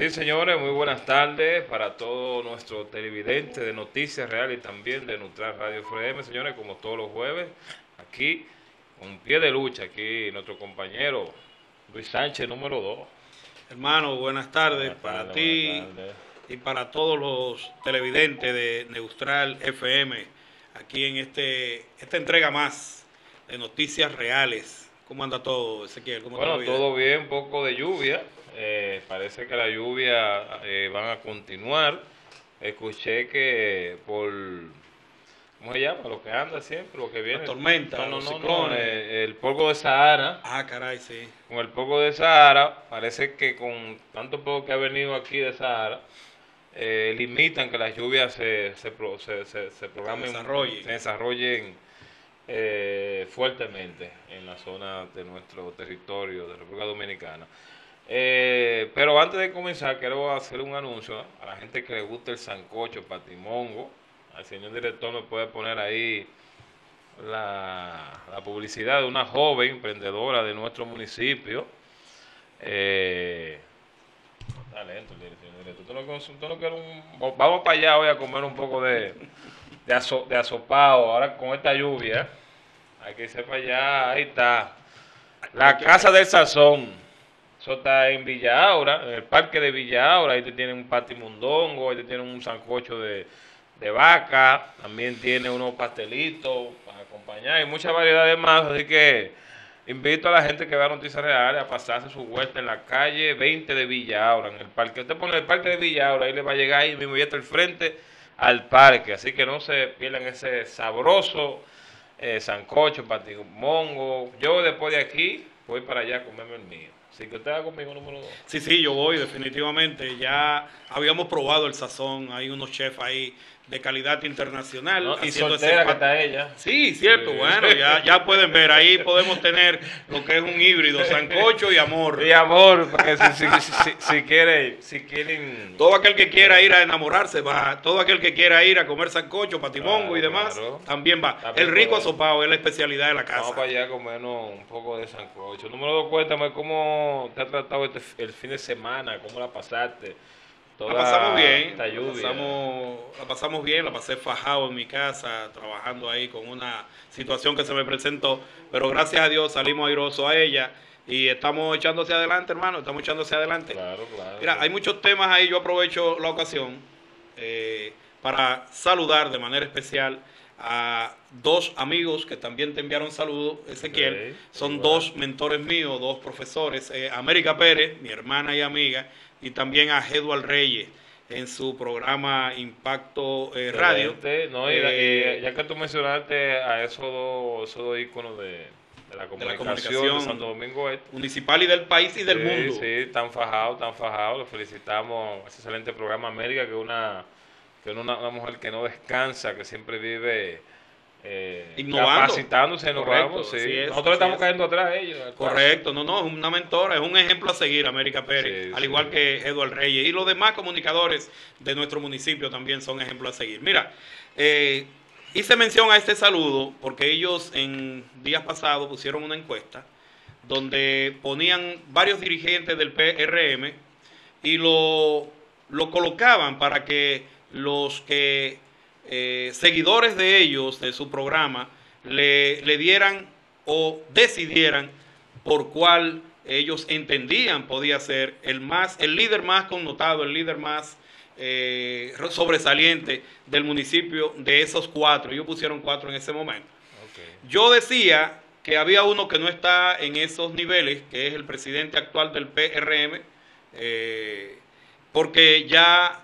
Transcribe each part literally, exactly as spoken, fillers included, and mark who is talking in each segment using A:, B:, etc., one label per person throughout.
A: Sí, señores, muy buenas tardes para todos nuestros televidentes de Noticias Real y también de Neutral Radio F M, señores, como todos los jueves, aquí con pie de lucha, aquí nuestro compañero Luis Sánchez, número dos.
B: Hermano, buenas tardes
A: Buenas
B: para
A: tardes, buenas
B: ti
A: tardes.
B: y para todos los televidentes de Neutral F M, aquí en este esta entrega más de Noticias Reales. ¿Cómo anda todo, Ezequiel? ¿Cómo está la
A: Bueno,
B: vida?
A: todo bien, un poco de lluvia, eh, parece que la lluvia eh, van a continuar. Escuché que por, ¿cómo se llama? Lo que anda siempre, lo que
B: La
A: viene.
B: tormenta,
A: No, no,
B: los
A: no, no,
B: ciclones.
A: eh, el polvo de Sahara.
B: Ah, caray, sí.
A: Con el polvo de Sahara, parece que con tanto polvo que ha venido aquí de Sahara, eh, limitan que las lluvias se, se, pro- se, se- se
B: Se
A: programen,
B: desarrolle.
A: se desarrollen eh, fuertemente en la zona de nuestro territorio de República Dominicana. Eh, pero antes de comenzar, quiero hacer un anuncio, ¿no? A la gente que le gusta el sancocho patimongo. Al señor director me puede poner ahí la, la publicidad de una joven emprendedora de nuestro municipio. Eh, talento, el director. el director. ¿Tú no, cons- tú no quieres un- Vamos para allá hoy a comer un poco de, de, aso- de asopado. Ahora con esta lluvia, hay que irse para allá. Ahí está. La Casa del Sazón. Eso está en Villa Aura, en el parque de Villa Aura. Ahí te tienen un patimundongo, ahí te tienen un sancocho de, de vaca. También tiene unos pastelitos para acompañar y muchas variedades más. Así que invito a la gente que vea Noticias Reales a pasarse su vuelta en la calle veinte de Villa Aura, en el parque. Usted pone el parque de Villa Aura, ahí le va a llegar ahí mismo y está al frente al parque. Así que no se pierdan ese sabroso eh, sancocho, patimongo. Yo después de aquí voy para allá a comerme el mío. Así que usted va conmigo número dos.
B: Sí, sí, yo voy definitivamente. Ya habíamos probado el sazón. Hay unos chefs ahí de calidad internacional
A: ¿No? Y
B: haciendo ese
A: soltera que
B: pat-
A: está ella.
B: Sí, cierto,
A: Sí.
B: bueno, ya, ya pueden ver, ahí podemos tener lo que es un híbrido, sancocho y amor.
A: Y amor, porque si, si, si, si, si quiere, si quieren.
B: Todo aquel que quiera ir a enamorarse va, todo aquel que quiera ir a comer sancocho, patimongo
A: Claro,
B: y demás,
A: claro.
B: también va.
A: También
B: El rico
A: podemos.
B: asopado es la especialidad de la
A: Vamos
B: casa.
A: para allá a comernos un poco de sancocho. Número dos, cuéntame cómo te ha tratado este, el fin de semana, cómo la pasaste.
B: La
A: Toda
B: pasamos bien,
A: esta
B: la
A: lluvia.
B: pasamos, la pasamos bien, la pasé fajado en mi casa, trabajando ahí con una situación que se me presentó, pero gracias a Dios salimos airosos a ella y estamos echando hacia adelante, hermano, estamos echando hacia adelante.
A: Claro, claro.
B: Mira, hay muchos temas ahí, yo aprovecho la ocasión eh, para saludar de manera especial a dos amigos que también te enviaron saludos, Ezequiel.
A: Ok,
B: Son
A: igual.
B: dos mentores míos, dos profesores, eh, América Pérez, mi hermana y amiga, y también a Eduard Reyes en su programa Impacto eh, Radio.
A: Excelente. No, y,
B: Eh,
A: y ya que tú mencionaste a esos dos, esos dos íconos de, de la
B: de la
A: comunicación de
B: comunicación
A: Santo Domingo Este.
B: municipal y del país y del
A: Sí,
B: mundo.
A: sí, están fajados, están fajados. Los felicitamos. Ese excelente programa América, que es una, que es una, una mujer que no descansa, que siempre vive eh,
B: Innovando.
A: capacitándose, innovando.
B: Correcto,
A: Sí.
B: así es,
A: Nosotros
B: así
A: estamos
B: es.
A: cayendo atrás de ellos.
B: Correcto, no, no, es una mentora, es un ejemplo a seguir, América Pérez,
A: Sí,
B: al
A: sí.
B: igual que Eduard Reyes. Y los demás comunicadores de nuestro municipio también son ejemplos a seguir. Mira, eh, hice mención a este saludo porque ellos en días pasados pusieron una encuesta donde ponían varios dirigentes del P R M y lo, lo colocaban para que los que eh, seguidores de ellos, de su programa, le, le dieran o decidieran por cuál ellos entendían podía ser el más, el líder más connotado, el líder más eh, sobresaliente del municipio de esos cuatro. Ellos pusieron cuatro en ese momento.
A: Okay.
B: Yo decía que había uno que no está en esos niveles, que es el presidente actual del P R M, eh, porque ya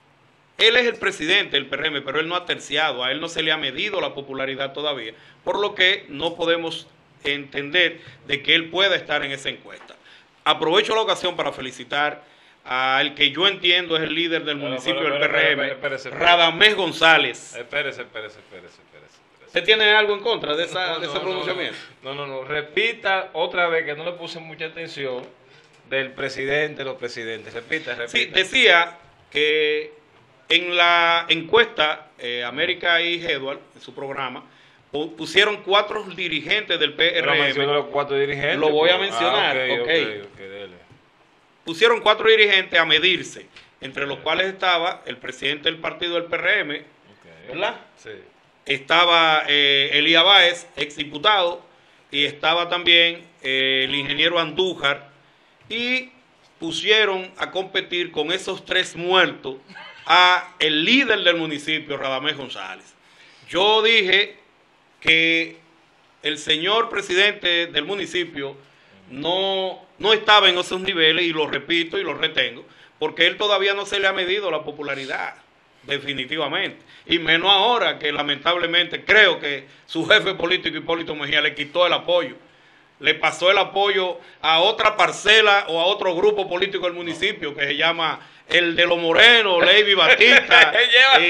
B: él es el presidente del P R M, pero él no ha terciado, a él no se le ha medido la popularidad todavía, por lo que no podemos entender de que él pueda estar en esa encuesta. Aprovecho la ocasión para felicitar al que yo entiendo es el líder del
A: Pero,
B: municipio
A: pero,
B: del
A: pero,
B: P R M,
A: pero, espérese, espérese.
B: Radamés González.
A: Espérese, espérese, espérese, espérese.
B: ¿Usted tiene algo en contra de, esa,
A: No,
B: de ese
A: no,
B: pronunciamiento?
A: No, no, no. Repita otra vez que no le puse mucha atención del presidente, los presidentes. Repita, repita.
B: Sí, decía que en la encuesta eh, América y Edward, en su programa, pu- pusieron cuatro dirigentes del
A: Pero
B: P R M.
A: menciona los cuatro dirigentes.
B: Lo voy a
A: pues.
B: mencionar,
A: Ah, ok,
B: ok.
A: ok, ok, dele.
B: pusieron cuatro dirigentes a medirse, entre los cuales estaba el presidente del partido del P R M, okay, ¿verdad? Sí. Estaba eh, Elías Báez, exdiputado, y estaba también eh, el ingeniero Andújar, y pusieron a competir con esos tres muertos a el líder del municipio, Radamés González. Yo dije que el señor presidente del municipio no, no estaba en esos niveles, y lo repito y lo retengo, porque él todavía no se le ha medido la popularidad, definitivamente. Y menos ahora que lamentablemente creo que su jefe político, Hipólito Mejía, le quitó el apoyo. Le pasó el apoyo a otra parcela o a otro grupo político del municipio que se llama el de los Morenos, Leiby Batista, y,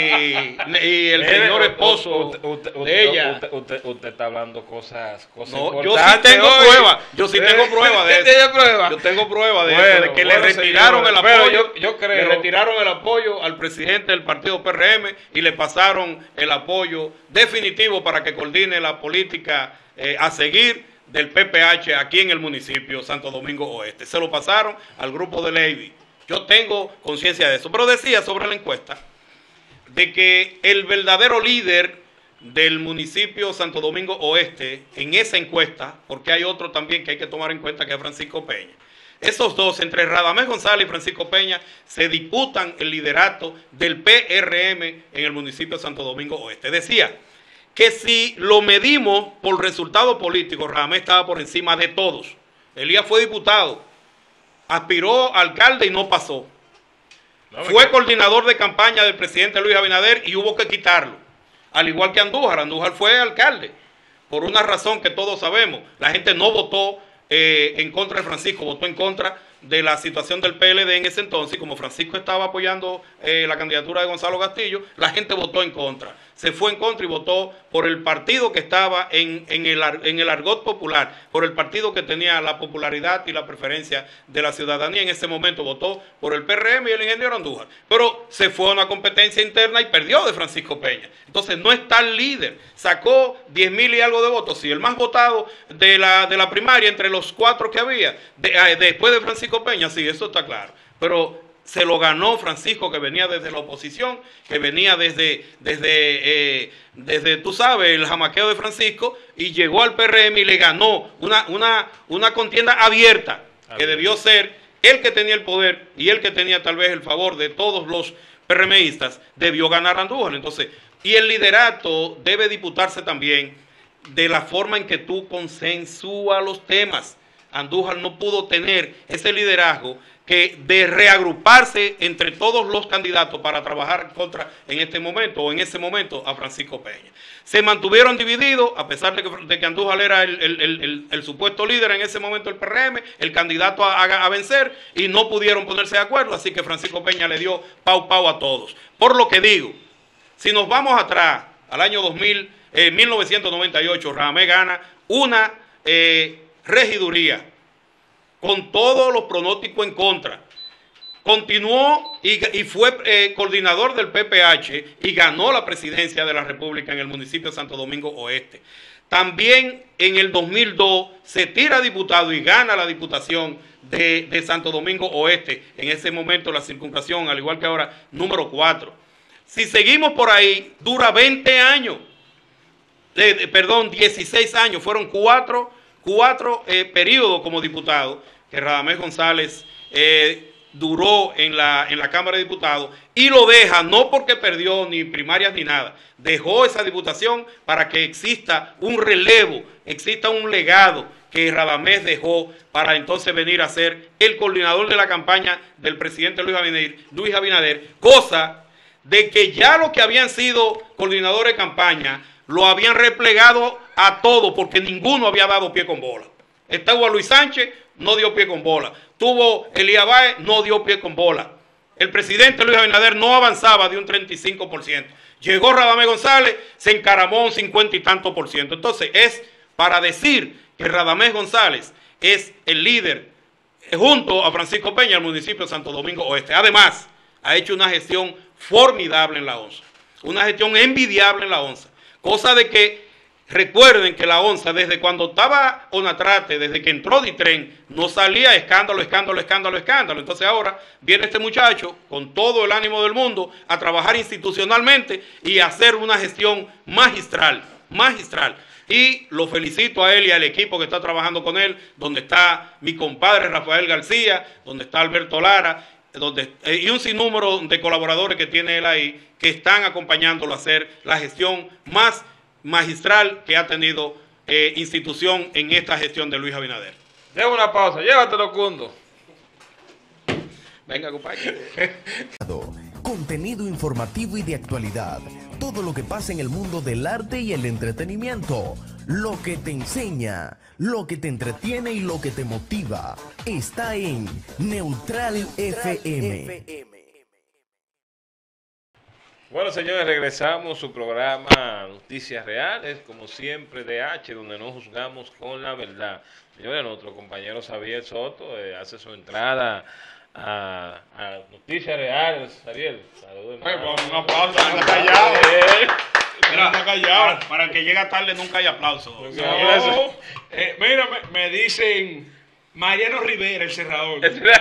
B: y el señor esposo usted, usted, de ella.
A: Usted, usted, usted está hablando cosas, cosas
B: no, yo sí tengo pruebas, yo sí tengo pruebas de eso.
A: Prueba?
B: Yo tengo pruebas de bueno, eso, de que bueno, le retiraron señor, el apoyo,
A: yo, yo creo.
B: le retiraron el apoyo al presidente del partido P R M y le pasaron el apoyo definitivo para que coordine la política eh, a seguir del P P H aquí en el municipio Santo Domingo Oeste. Se lo pasaron al grupo de Leiby. Yo tengo conciencia de eso. Pero decía sobre la encuesta de que el verdadero líder del municipio Santo Domingo Oeste en esa encuesta, porque hay otro también que hay que tomar en cuenta, que es Francisco Peña. Esos dos, entre Radamés González y Francisco Peña, se disputan el liderato del P R M en el municipio Santo Domingo Oeste. Decía que si lo medimos por resultado político, Radamés estaba por encima de todos. Elías fue diputado, aspiró a alcalde y no pasó. No, fue coordinador de campaña del presidente Luis Abinader y hubo que quitarlo. Al igual que Andújar. Andújar fue alcalde. Por una razón que todos sabemos. La gente no votó eh, en contra de Francisco, votó en contra de la situación del P L D en ese entonces. Y como Francisco estaba apoyando eh, la candidatura de Gonzalo Castillo, la gente votó en contra. Se fue en contra y votó por el partido que estaba en, en, el, en el argot popular, por el partido que tenía la popularidad y la preferencia de la ciudadanía. En ese momento votó por el P R M y el ingeniero Andújar. Pero se fue a una competencia interna y perdió de Francisco Peña. Entonces no está el líder. Sacó diez mil y algo de votos. Sí, el más votado de la, de la primaria entre los cuatro que había, de, eh, después de Francisco Peña, sí, eso está claro. Pero se lo ganó Francisco, que venía desde la oposición, que venía desde, desde, eh, desde tú sabes, el jamaqueo de Francisco, y llegó al P R M y le ganó una, una, una contienda abierta, que debió ser el que tenía el poder y el que tenía tal vez el favor de todos los PRMistas, debió ganar Andújar. Entonces, y el liderato debe disputarse también de la forma en que tú consensúas los temas. Andújar no pudo tener ese liderazgo que de reagruparse entre todos los candidatos para trabajar contra, en este momento o en ese momento, a Francisco Peña. Se mantuvieron divididos, a pesar de que, de que Andújar era el, el, el, el, el supuesto líder en ese momento del P R M, el candidato a, a, a vencer, y no pudieron ponerse de acuerdo, así que Francisco Peña le dio pau pau a todos. Por lo que digo, si nos vamos atrás, al año dos mil, eh, mil novecientos noventa y ocho, Radamés gana una eh, regiduría, con todos los pronósticos en contra. Continuó y, y fue eh, coordinador del P P H y ganó la presidencia de la República en el municipio de Santo Domingo Oeste. También en el dos mil dos se tira diputado y gana la diputación de, de Santo Domingo Oeste. En ese momento la circunscripción, al igual que ahora, número cuatro. Si seguimos por ahí, dura veinte años. Eh, eh, perdón, dieciséis años. Fueron cuatro, cuatro eh, periodos como diputado que Radamés González eh, duró en la, en la Cámara de Diputados, y lo deja no porque perdió ni primarias ni nada, dejó esa diputación para que exista un relevo, exista un legado que Radamés dejó para entonces venir a ser el coordinador de la campaña del presidente Luis Abinader, Luis Abinader, cosa de que ya los que habían sido coordinadores de campaña lo habían replegado a todo porque ninguno había dado pie con bola. Estaba Luis Sánchez, no dio pie con bola. Tuvo Elías Báez, no dio pie con bola. El presidente Luis Abinader no avanzaba de un treinta y cinco por ciento. Llegó Radamés González, se encaramó un cincuenta y tanto por ciento. Entonces es para decir que Radamés González es el líder junto a Francisco Peña, el municipio de Santo Domingo Oeste. Además, ha hecho una gestión formidable en la ONSA, una gestión envidiable en la ONSA, cosa de que Recuerden que la ONSA, desde cuando estaba Onatrate, desde que entró Ditren, no salía escándalo, escándalo, escándalo, escándalo. Entonces ahora viene este muchacho con todo el ánimo del mundo a trabajar institucionalmente y a hacer una gestión magistral, magistral. Y lo felicito a él y al equipo que está trabajando con él, donde está mi compadre Rafael García, donde está Alberto Lara, donde, eh, y un sinnúmero de colaboradores que tiene él ahí, que están acompañándolo a hacer la gestión más magistral que ha tenido eh, institución en esta gestión de Luis Abinader.
A: Lleva una pausa, llévatelo, Cundo.
B: Venga, compadre.
C: Contenido informativo y de actualidad. Todo lo que pasa en el mundo del arte y el entretenimiento. Lo que te enseña, lo que te entretiene y lo que te motiva. Está en Neutral F M.
A: Bueno, señores, regresamos a su programa Noticias Reales, como siempre, D H, donde no juzgamos con la verdad. Señores, nuestro compañero Xavier Soto eh, hace su entrada a, a Noticias Reales. Xavier, saludos.
D: Un aplauso, no está callado.
B: Mira, está callado. Para, para el que llega tarde nunca hay aplauso.
D: No, no. Eh, mira, me, me dicen Mariano Rivera, el cerrador.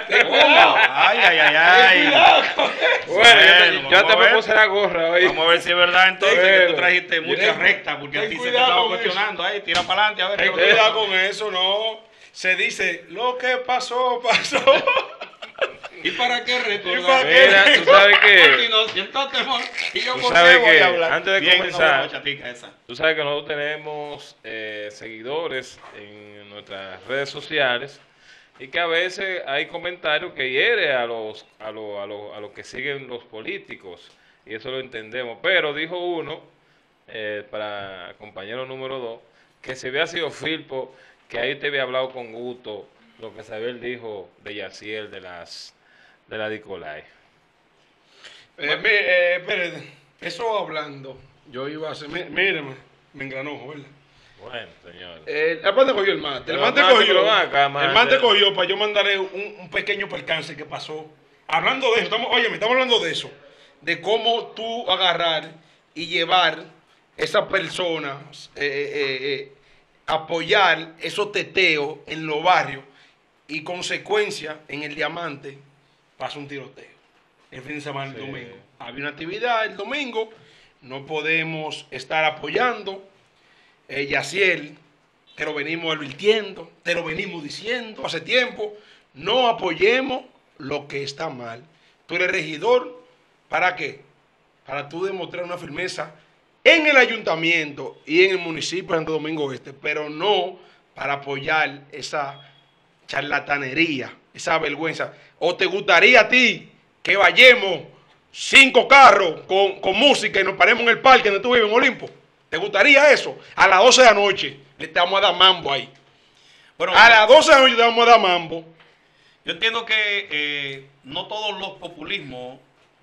B: Ay, ay, ay, ay.
A: Bueno, bueno, yo hasta me puse la gorra hoy.
B: Vamos a ver si es verdad entonces
A: bueno,
B: que tú trajiste mucha recta, porque a ti se te estaba cuestionando. Ahí, tira para adelante, a ver.
D: Ten cuidado con eso, no. Se dice, lo que pasó, pasó.
B: ¿Y para qué recordar?
D: ¿Y para
A: Mira, tú sabes que,
B: no siento temor. ¿Y yo
A: tú
B: por
A: sabes
B: qué voy
A: que
B: a hablar?
A: antes de
B: Bien,
A: comenzar,
B: no, chatica esa.
A: tú sabes que nosotros tenemos eh, seguidores en nuestras redes sociales y que a veces hay comentarios que hieren a los, a los, a los, a los que siguen los políticos, y eso lo entendemos. Pero dijo uno, eh, para compañero número dos, que si había sido Filpo, que ahí te había hablado con gusto lo que Sabel dijo de Yaciel, de las de la Nicolai.
D: Eh, mi- eh, espérate, eso hablando, yo iba a hacer, mí- míreme, me engranó, ¿verdad?
A: Bueno, señor.
D: Eh, el man te cogió el mate. El
A: Pero
D: man te
A: mate,
D: cogió.
A: pero ven acá, mate.
D: El man te cogió para yo mandarle un, un pequeño percance que pasó. Hablando de eso, estamos, oye, me estamos hablando de eso. De cómo tú agarrar y llevar esas personas, eh, eh, eh, apoyar esos teteos en los barrios y consecuencia en el Diamante pasa un tiroteo. El fin de semana, el
A: Sí.
D: domingo. Había una actividad el domingo, no podemos estar apoyando. Eh, Yaciel, te lo venimos advirtiendo, te lo venimos diciendo hace tiempo, no apoyemos lo que está mal. Tú eres regidor, ¿para qué? Para tú demostrar una firmeza en el ayuntamiento y en el municipio de Santo Domingo Este, pero no para apoyar esa charlatanería, esa vergüenza. ¿O te gustaría a ti que vayamos cinco carros con, con música y nos paremos en el parque donde tú vives en Olimpo? ¿Te gustaría eso? A las doce de la noche le te vamos a dar mambo ahí.
B: Bueno,
D: A las doce de la noche te vamos a dar mambo.
B: yo entiendo que eh, no todos los populismos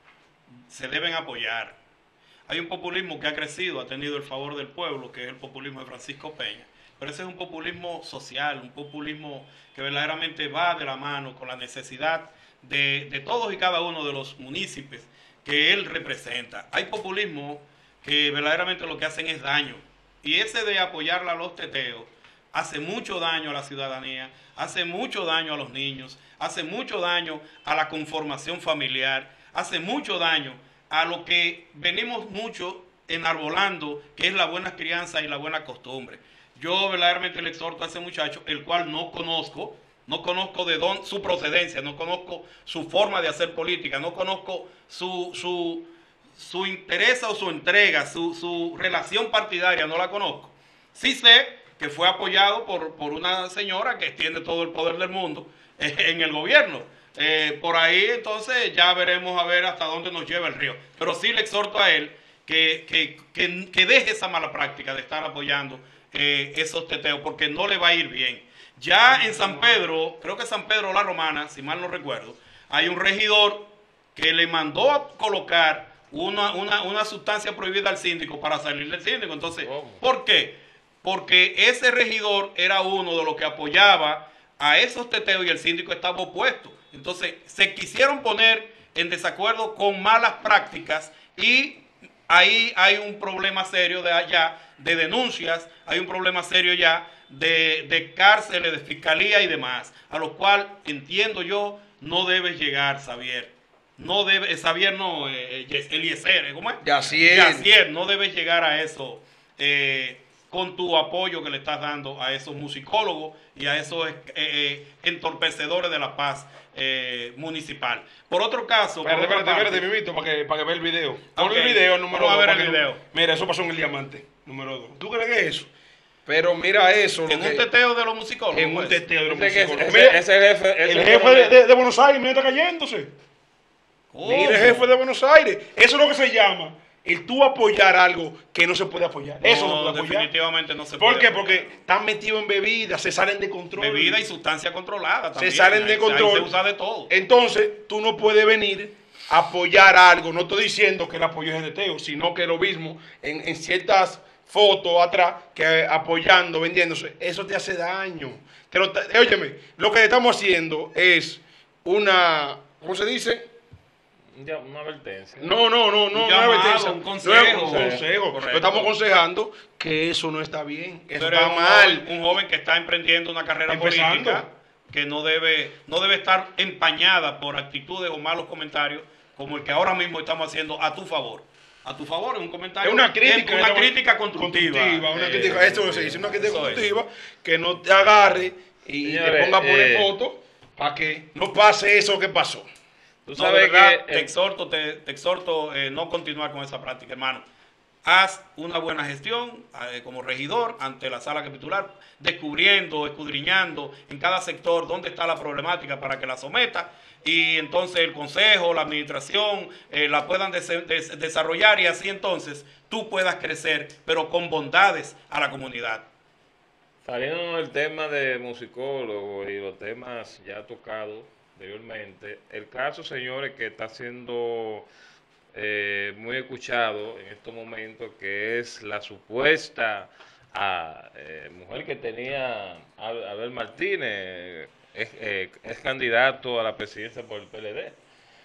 B: se deben apoyar. Hay un populismo que ha crecido, ha tenido el favor del pueblo, que es el populismo de Francisco Peña. Pero ese es un populismo social, un populismo que verdaderamente va de la mano con la necesidad de, de todos y cada uno de los municipios que él representa. Hay populismo que verdaderamente lo que hacen es daño. Y ese de apoyar a los teteos hace mucho daño a la ciudadanía, hace mucho daño a los niños, hace mucho daño a la conformación familiar, hace mucho daño a lo que venimos mucho enarbolando, que es la buena crianza y la buena costumbre. Yo verdaderamente le exhorto a ese muchacho, el cual no conozco, no conozco de dónde, su procedencia, no conozco su forma de hacer política, no conozco su, su, su interés o su entrega, su, su relación partidaria, no la conozco. Sí sé que fue apoyado por, por una señora que tiene todo el poder del mundo eh, en el gobierno. Eh, por ahí entonces ya veremos a ver hasta dónde nos lleva el río. Pero sí le exhorto a él que, que, que, que deje esa mala práctica de estar apoyando eh, esos teteos, porque no le va a ir bien. Ya en San Pedro, creo que San Pedro La Romana, si mal no recuerdo, hay un regidor que le mandó a colocar una, una, una sustancia prohibida al síndico para salir del síndico. Entonces, ¿por qué? Porque ese regidor era uno de los que apoyaba a esos teteos y el síndico estaba opuesto. Entonces, se quisieron poner en desacuerdo con malas prácticas y ahí hay un problema serio de allá, de denuncias, hay un problema serio ya de, de cárceles, de fiscalía y demás, a lo cual entiendo yo no debes llegar, Xavier. No debe, Xavier no, eh, Eliezer, ¿cómo es?
D: Yacier.
B: Yacier, no debes llegar a eso eh, con tu apoyo que le estás dando a esos musicólogos y a esos eh, eh, entorpecedores de la paz eh, municipal. Por otro caso...
D: Espérate,
B: por otra
D: espérate,
B: parte,
D: espérate, Mimito, para que, para que vea el video. Pon
B: Ok,
D: el video número
B: vamos a
D: dos.
B: ver
D: para
B: el
D: que no-
B: video.
D: Mira, eso pasó en el Diamante, número dos. ¿Tú crees que es eso? Pero mira eso. lo
B: en un
D: que-
B: teteo de los musicólogos.
D: En un
B: pues.
D: teteo de los
A: Dice que
D: musicólogos.
A: ese,
D: Mira,
A: ese jefe, ese
D: el jefe
A: fue-
D: de, de- de Buenos Aires, mira, está cayéndose.
B: ¿Cómo?
D: Mira, el jefe de Buenos Aires. Eso es lo que se llama el tú apoyar algo que no se puede apoyar. Eso no
B: No,
D: se puede apoyar.
B: definitivamente no se
D: ¿Por
B: puede
D: qué? Porque están metidos en bebidas, se salen de control.
B: Bebida y sustancia controlada también.
D: salen de
B: Ahí- ahí
D: control.
B: se usa de todo.
D: Entonces, tú no puedes venir a apoyar algo. No estoy diciendo que el apoyo es de Teo, sino que lo mismo en, en ciertas fotos atrás, que apoyando, vendiéndose, eso te hace daño. Te lo, ta- óyeme, lo que estamos haciendo es una, ¿cómo se dice?
A: Ya, una advertencia.
D: No, no, no, no,
B: Un
D: no es
B: llamado,
D: advertencia.
B: un
D: No es
B: consejo.
D: un consejo.
B: Correcto.
D: Lo estamos aconsejando que eso no está bien, eso
B: Pero
D: está
B: es un
D: mal.
B: joven- Un joven que está emprendiendo una carrera
D: Empezando.
B: política que no debe, no debe estar empañada por actitudes o malos comentarios como el que ahora mismo estamos haciendo a tu favor. A tu favor es un comentario.
D: Es una crítica.
B: Una
D: es
B: crítica constructiva.
D: una
B: Eh,
D: crítica, esto se dice, una crítica
B: eso es.
D: constructiva que no te agarre y te
A: Señores,
D: ponga a poner
A: eh,
D: fotos para que no pase eso que pasó.
A: Tú
B: No,
A: sabes
B: de verdad,
A: que
B: te
A: el-
B: exhorto, te, te exhorto eh, no continuar con esa práctica, hermano. Haz una buena gestión eh, como regidor ante la sala capitular, descubriendo, escudriñando en cada sector dónde está la problemática para que la someta y entonces el consejo, la administración eh, la puedan des- des- desarrollar y así entonces tú puedas crecer, pero con bondades a la comunidad.
A: saliendo del tema de musicólogo y los temas ya tocados anteriormente, el caso, señores, que está siendo eh, muy escuchado en estos momentos, que es la supuesta ah, eh, mujer que tenía Ab- Abel Martínez, es, eh, es candidato a la presidencia por el P L D,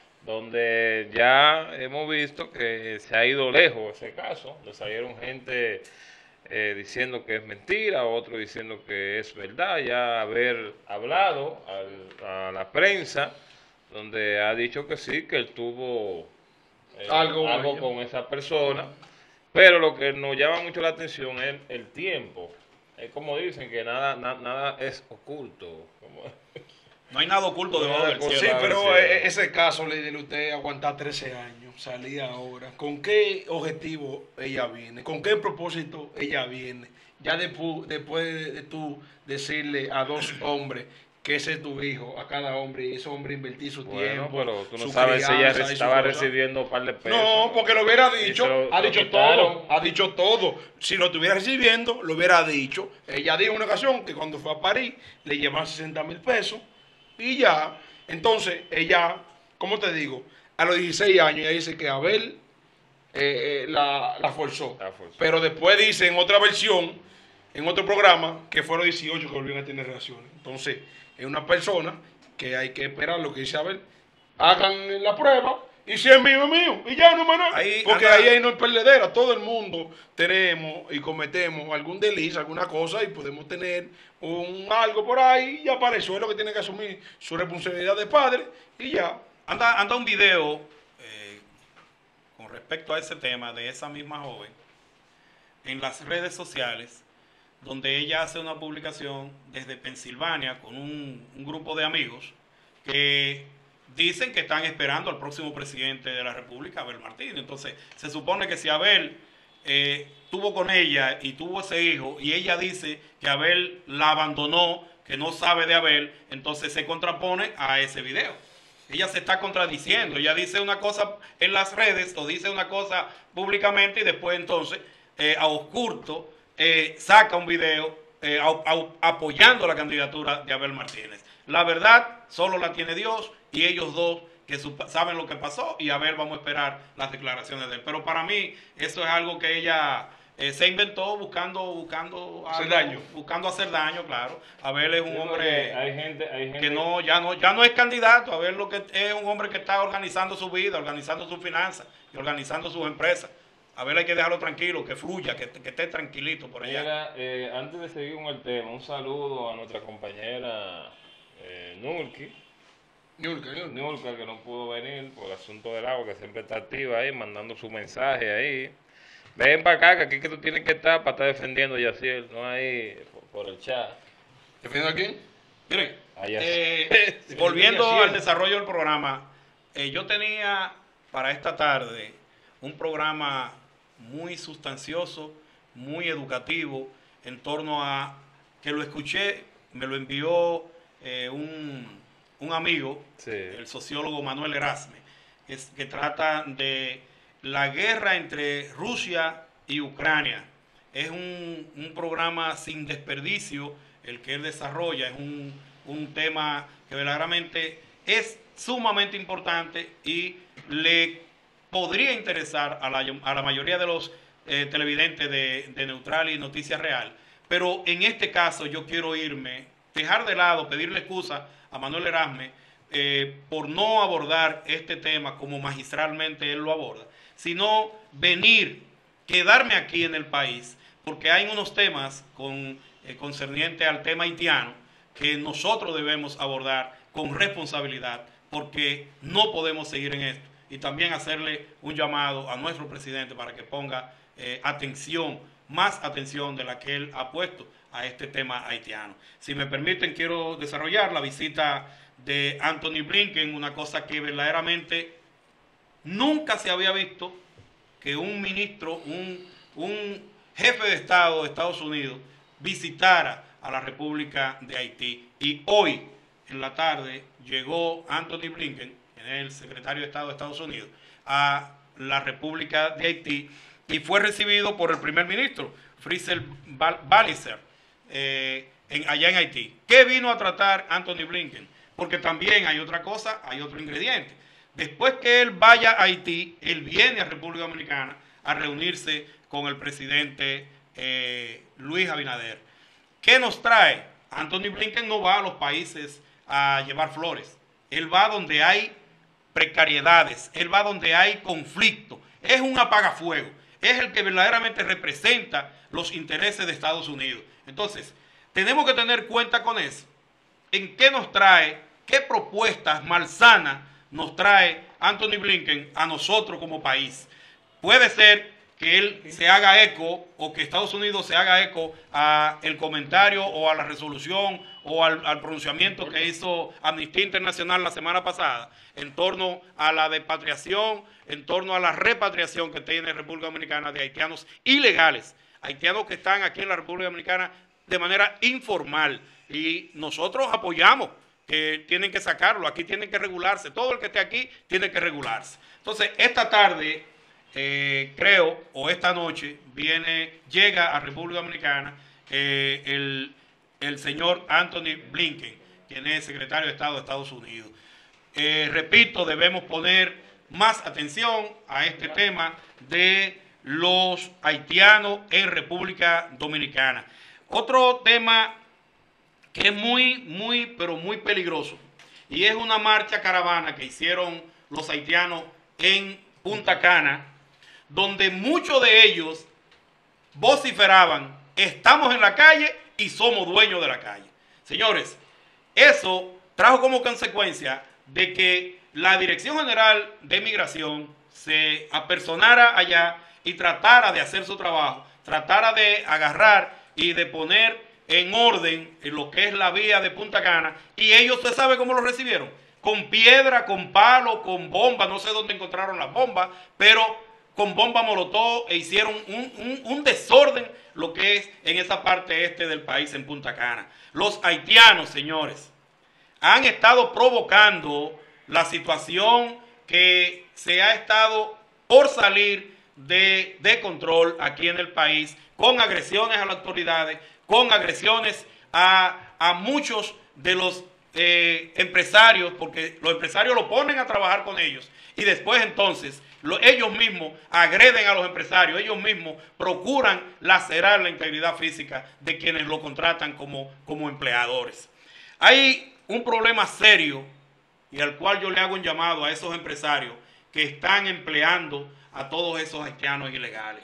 A: donde ya hemos visto que se ha ido lejos ese caso, le salieron gente eh, diciendo que es mentira, otros diciendo que es verdad, ya haber hablado al- a la prensa, donde ha dicho que sí, que él tuvo eh,
D: Algo
A: algo,
D: con ella.
A: con esa persona, pero lo que nos llama mucho la atención es el tiempo. Es como dicen, que nada na- nada es oculto. Como-
B: No hay nada oculto
A: No hay
B: debajo
A: nada
B: del
A: oculto.
B: cielo.
D: Sí, pero
A: sí.
D: eh, ese caso le de usted aguantar trece años, salir ahora. ¿Con qué objetivo ella viene? ¿Con qué propósito ella viene? Ya después, después de, de tú decirle a dos hombres que ese es tu hijo, a cada hombre, y ese hombre invertir su
A: Bueno,
D: tiempo.
A: pero tú no
D: su
A: sabes si ella
D: crianza y su
A: estaba
D: cosa.
A: recibiendo un par de pesos.
D: No, porque lo hubiera
A: Y
D: dicho,
A: se lo-
D: ha
A: lo
D: dicho
A: quitaron.
D: todo, ha dicho todo. Si lo estuviera recibiendo, lo hubiera dicho. Ella dijo en una ocasión que cuando fue a París le llevaban sesenta mil pesos y ya. Entonces, ella, ¿cómo te digo? A los dieciséis años ella dice que Abel eh, eh, la, la forzó.
A: La forzó.
D: Pero después dice en otra versión, en otro programa, que fue a los dieciocho que volvieron a tener relaciones. Entonces, es una persona que hay que esperar lo que dice Abel. Hagan la prueba y si es mío, es mío. Y ya no más nada.
B: Ahí
D: Porque
B: anda-
D: ahí hay no hay perdedera. Todo el mundo tenemos y cometemos algún desliz, alguna cosa y podemos tener un algo por ahí y apareció. Es lo que tiene que asumir su responsabilidad de padre y ya.
B: Anda, anda un video eh, con respecto a ese tema de esa misma joven en las redes sociales, donde ella hace una publicación desde Pensilvania con un, un grupo de amigos que dicen que están esperando al próximo presidente de la República, Abel Martínez. Entonces, se supone que si Abel eh, tuvo con ella y tuvo ese hijo, y ella dice que Abel la abandonó, que no sabe de Abel, entonces se contrapone a ese video. Ella se está contradiciendo, ella dice una cosa en las redes o dice una cosa públicamente y después entonces eh, a oscurto eh, saca un video eh, a- a- apoyando la candidatura de Abel Martínez. La verdad solo la tiene Dios y ellos dos que sup- saben lo que pasó y a ver, vamos a esperar las declaraciones de él. Pero para mí eso es algo que ella eh, se inventó buscando buscando
D: Hacer
B: algo,
D: daño.
B: buscando hacer daño, claro. Abel es un
A: Sí,
B: hombre
A: porque hay gente, hay gente
B: que no ya no ya no es candidato, a ver lo que es un hombre que está organizando su vida, organizando sus finanzas y organizando sus empresas. A ver, hay que dejarlo tranquilo, que fluya, que, que esté tranquilito por allá.
A: Mira, eh, antes de seguir con el tema, un saludo a nuestra compañera eh, Nulki,
D: Ñulca, Ñulca.
A: Nulka, que no pudo venir por el asunto del agua, que siempre está activa ahí, mandando su mensaje ahí. Ven para acá, que aquí que tú tienes que estar para estar defendiendo a Yaciel, no ahí por, por el chat.
D: ¿Defiendo a quién?
B: Miren,
A: A Yaciel.
B: eh, volviendo al desarrollo del programa, eh, yo tenía para esta tarde un programa muy sustancioso, muy educativo, en torno a que lo escuché, me lo envió eh, un, un amigo,
A: Sí.
B: el sociólogo Manuel Erasme, que, es, que trata de la guerra entre Rusia y Ucrania. Es un, un programa sin desperdicio el que él desarrolla, es un, un tema que verdaderamente es sumamente importante y le podría interesar a la, a la mayoría de los eh, televidentes de, de Neutral y Noticias Real, pero en este caso yo quiero irme, dejar de lado, pedirle excusa a Manuel Erasme eh, por no abordar este tema como magistralmente él lo aborda, sino venir, quedarme aquí en el país, porque hay unos temas con, eh, concernientes al tema haitiano que nosotros debemos abordar con responsabilidad, porque no podemos seguir en esto. Y también hacerle un llamado a nuestro presidente para que ponga eh, atención, más atención de la que él ha puesto a este tema haitiano. Si me permiten, quiero desarrollar la visita de Anthony Blinken, una cosa que verdaderamente nunca se había visto, que un ministro, un, un jefe de Estado de Estados Unidos visitara a la República de Haití. Y hoy, en la tarde, llegó Anthony Blinken, el secretario de Estado de Estados Unidos, a la República de Haití y fue recibido por el primer ministro, Frizzell Balicer, eh, en, allá en Haití. ¿Qué vino a tratar Anthony Blinken? Porque también hay otra cosa, hay otro ingrediente. Después que él vaya a Haití, él viene a República Dominicana a reunirse con el presidente eh, Luis Abinader. ¿Qué nos trae? Anthony Blinken no va a los países a llevar flores. Él va donde hay precariedades, él va donde hay conflicto, es un apagafuego, es el que verdaderamente representa los intereses de Estados Unidos. Entonces, tenemos que tener cuenta con eso. ¿En qué nos trae, qué propuestas malsanas nos trae Anthony Blinken a nosotros como país? Puede ser que él se haga eco o que Estados Unidos se haga eco a el comentario o a la resolución o al, al pronunciamiento que hizo Amnistía Internacional la semana pasada en torno a la despatriación, en torno a la repatriación que tiene República Dominicana de haitianos ilegales, haitianos que están aquí en la República Dominicana de manera informal, y nosotros apoyamos que tienen que sacarlo, aquí tienen que regularse, todo el que esté aquí tiene que regularse. Entonces, esta tarde, eh, creo, o esta noche, viene, llega a República Dominicana eh, el, el señor Anthony Blinken, quien es secretario de Estado de Estados Unidos. Eh, repito, debemos poner más atención a este tema de los haitianos en República Dominicana. Otro tema que es muy, muy, pero muy peligroso, y es una marcha caravana que hicieron los haitianos en Punta Cana, donde muchos de ellos vociferaban: estamos en la calle y somos dueños de la calle. Señores, eso trajo como consecuencia de que la Dirección General de Migración se apersonara allá y tratara de hacer su trabajo, tratara de agarrar y de poner en orden en lo que es la vía de Punta Cana, y ellos, ¿usted sabe cómo lo recibieron? Con piedra, con palo, con bomba, no sé dónde encontraron las bombas, pero con bomba molotov, e hicieron un, un, un desorden lo que es en esa parte este del país, en Punta Cana. Los haitianos, señores, han estado provocando la situación que se ha estado por salir de, de control aquí en el país, con agresiones a las autoridades, con agresiones a, a muchos de los eh, empresarios, porque los empresarios lo ponen a trabajar con ellos, y después entonces lo, ellos mismos agreden a los empresarios, ellos mismos procuran lacerar la integridad física de quienes lo contratan como, como empleadores. Hay un problema serio, y al cual yo le hago un llamado a esos empresarios que están empleando a todos esos haitianos ilegales.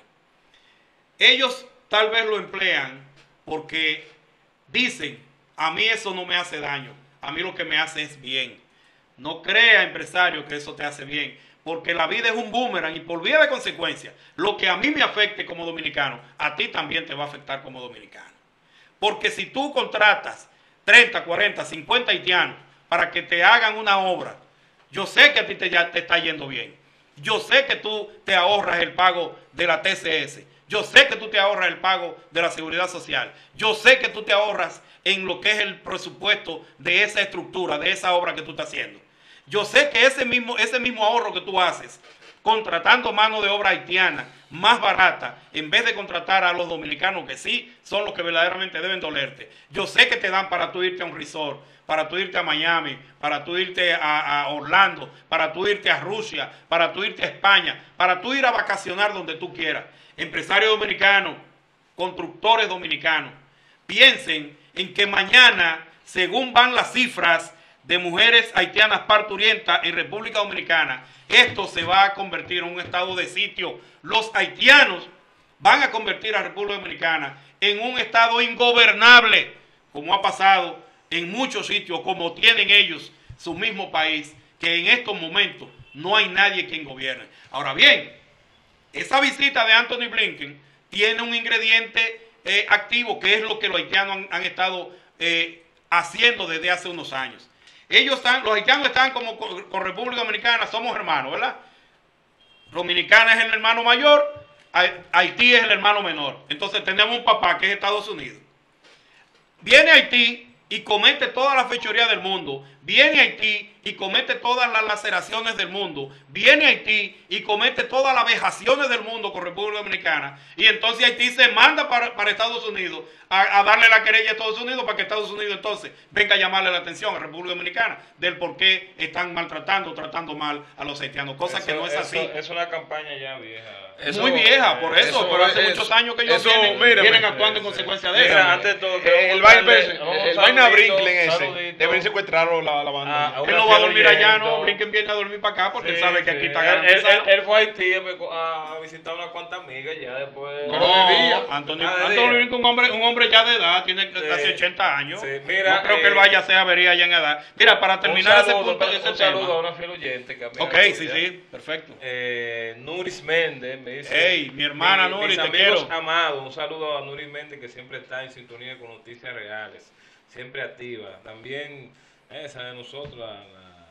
B: Ellos tal vez lo emplean porque dicen, a mí eso no me hace daño, a mí lo que me hace es bien. No crea, empresario, que eso te hace bien, porque la vida es un boomerang y por vía de consecuencia, lo que a mí me afecte como dominicano, a ti también te va a afectar como dominicano. Porque si tú contratas treinta, cuarenta, cincuenta haitianos para que te hagan una obra, yo sé que a ti te, ya te está yendo bien. Yo sé que tú te ahorras el pago de la T C S. Yo sé que tú te ahorras el pago de la Seguridad Social. Yo sé que tú te ahorras en lo que es el presupuesto de esa estructura, de esa obra que tú estás haciendo. Yo sé que ese mismo, ese mismo ahorro que tú haces, contratando mano de obra haitiana más barata, en vez de contratar a los dominicanos que sí son los que verdaderamente deben dolerte. Yo sé que te dan para tú irte a un resort, para tú irte a Miami, para tú irte a, a Orlando, para tú irte a Rusia, para tú irte a España, para tú ir a vacacionar donde tú quieras. Empresarios dominicanos, constructores dominicanos, piensen en que mañana, según van las cifras de mujeres haitianas parturientas en República Dominicana, esto se va a convertir en un estado de sitio. Los haitianos van a convertir a República Dominicana en un estado ingobernable, como ha pasado en muchos sitios, como tienen ellos su mismo país, que en estos momentos no hay nadie quien gobierne. Ahora bien, esa visita de Anthony Blinken tiene un ingrediente eh, activo, que es lo que los haitianos han, han estado eh, haciendo desde hace unos años. Ellos están, los haitianos están como con, con República Dominicana, somos hermanos, ¿verdad? Dominicana es el hermano mayor, Haití es el hermano menor. Entonces tenemos un papá que es Estados Unidos. Viene Haití y comete toda la fechoría del mundo. Viene Haití y comete todas las laceraciones del mundo. Viene Haití y comete todas las vejaciones del mundo con República Dominicana. Y entonces Haití se manda para, para Estados Unidos a, a darle la querella a Estados Unidos para que Estados Unidos entonces venga a llamarle la atención a República Dominicana del por qué están maltratando, tratando mal a los haitianos. Cosa
A: Eso,
B: que no es
A: eso,
B: así.
A: Es una campaña ya vieja.
D: Eso,
B: Muy vieja, por eso,
D: eso,
B: pero hace
D: eso,
B: muchos años que ellos
D: eso,
B: vienen,
D: mírame,
B: vienen actuando en
A: sí,
B: consecuencia
A: sí.
B: de eso.
A: Mira, antes de todo,
D: el,
A: queremos
D: el, vaina,
A: darle-
D: el,
A: vamos,
D: el
A: un
D: vaina
A: saludito,
D: Brinkley ese,
A: saludito.
D: deben secuestrarlo la, la banda.
A: Ah,
B: Él no va a dormir allá,
A: oyendo.
B: no. Blinken viene a dormir para acá porque
A: Sí,
B: él sabe que
A: sí.
B: aquí está
A: Él, él,
B: garantizado.
A: él- él fue a Haití a, a visitar unas cuantas amigas ya después.
D: Pero de día.
B: No, Anthony,
A: Ah, de
B: Anthony
A: día.
B: Blinken, un hombre, un hombre ya de edad, tiene
A: Sí.
B: casi ochenta años.
A: Sí, mira,
B: no creo que
A: eh,
B: él vaya a ser avería ya en edad. Mira, para terminar
A: un
B: ese
A: saludo,
B: punto de ese
A: un saludo a
B: tema.
A: una fiel oyente que a mí me
B: Ok,
A: apoya.
B: sí, sí, perfecto.
A: Eh, Nuris Méndez me dice.
B: Hey, mi hermana
A: mi-
B: Nuri,
A: mis
B: te
A: amigos
B: quiero.
A: amados, un saludo a Nuris Méndez que siempre está en sintonía con noticias reales, siempre activa. También esa de nosotros, la, la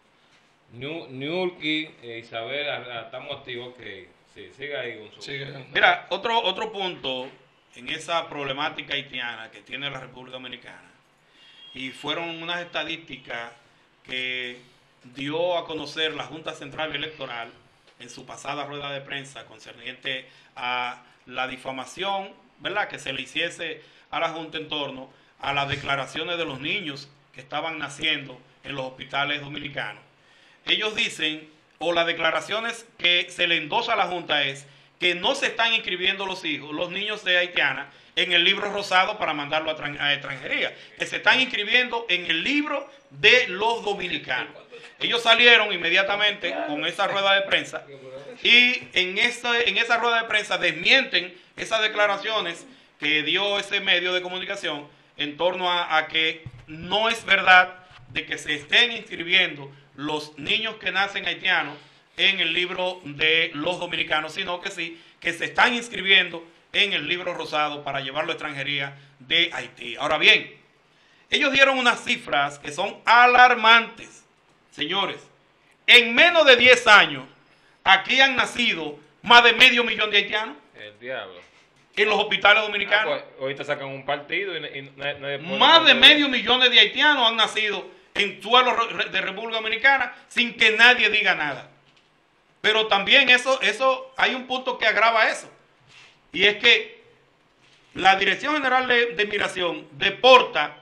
A: New, Newki, eh, Isabel, ah, ah, estamos activos, ok. Sí, siga ahí con su.
D: Sí,
B: Mira, otro, otro punto en esa problemática haitiana que tiene la República Dominicana, y fueron unas estadísticas que dio a conocer la Junta Central Electoral en su pasada rueda de prensa concerniente a la difamación, ¿verdad?, que se le hiciese a la Junta en torno a las declaraciones de los niños que estaban naciendo en los hospitales dominicanos. Ellos dicen, o las declaraciones que se le endosa a la Junta es que no se están inscribiendo los hijos, los niños de Haitiana, en el libro rosado para mandarlo a, tran- a extranjería, que se están inscribiendo en el libro de los dominicanos. Ellos salieron inmediatamente con esa rueda de prensa y en esa, en esa rueda de prensa desmienten esas declaraciones que dio ese medio de comunicación en torno a, a que no es verdad de que se estén inscribiendo los niños que nacen haitianos en el libro de los dominicanos, sino que sí, que se están inscribiendo en el libro rosado para llevarlo a extranjería de Haití. Ahora bien, ellos dieron unas cifras que son alarmantes. Señores, en menos de diez años, aquí han nacido más de medio millón de haitianos
A: El diablo.
B: en los hospitales
A: Ah,
B: dominicanos.
A: pues, ahorita sacan un partido y, y nadie- nadie puede
B: Más de
A: controlar.
B: medio millón de haitianos han nacido en suelo re- de República Dominicana sin que nadie diga nada. Pero también eso, eso, hay un punto que agrava eso. Y es que la Dirección General de, de Migración deporta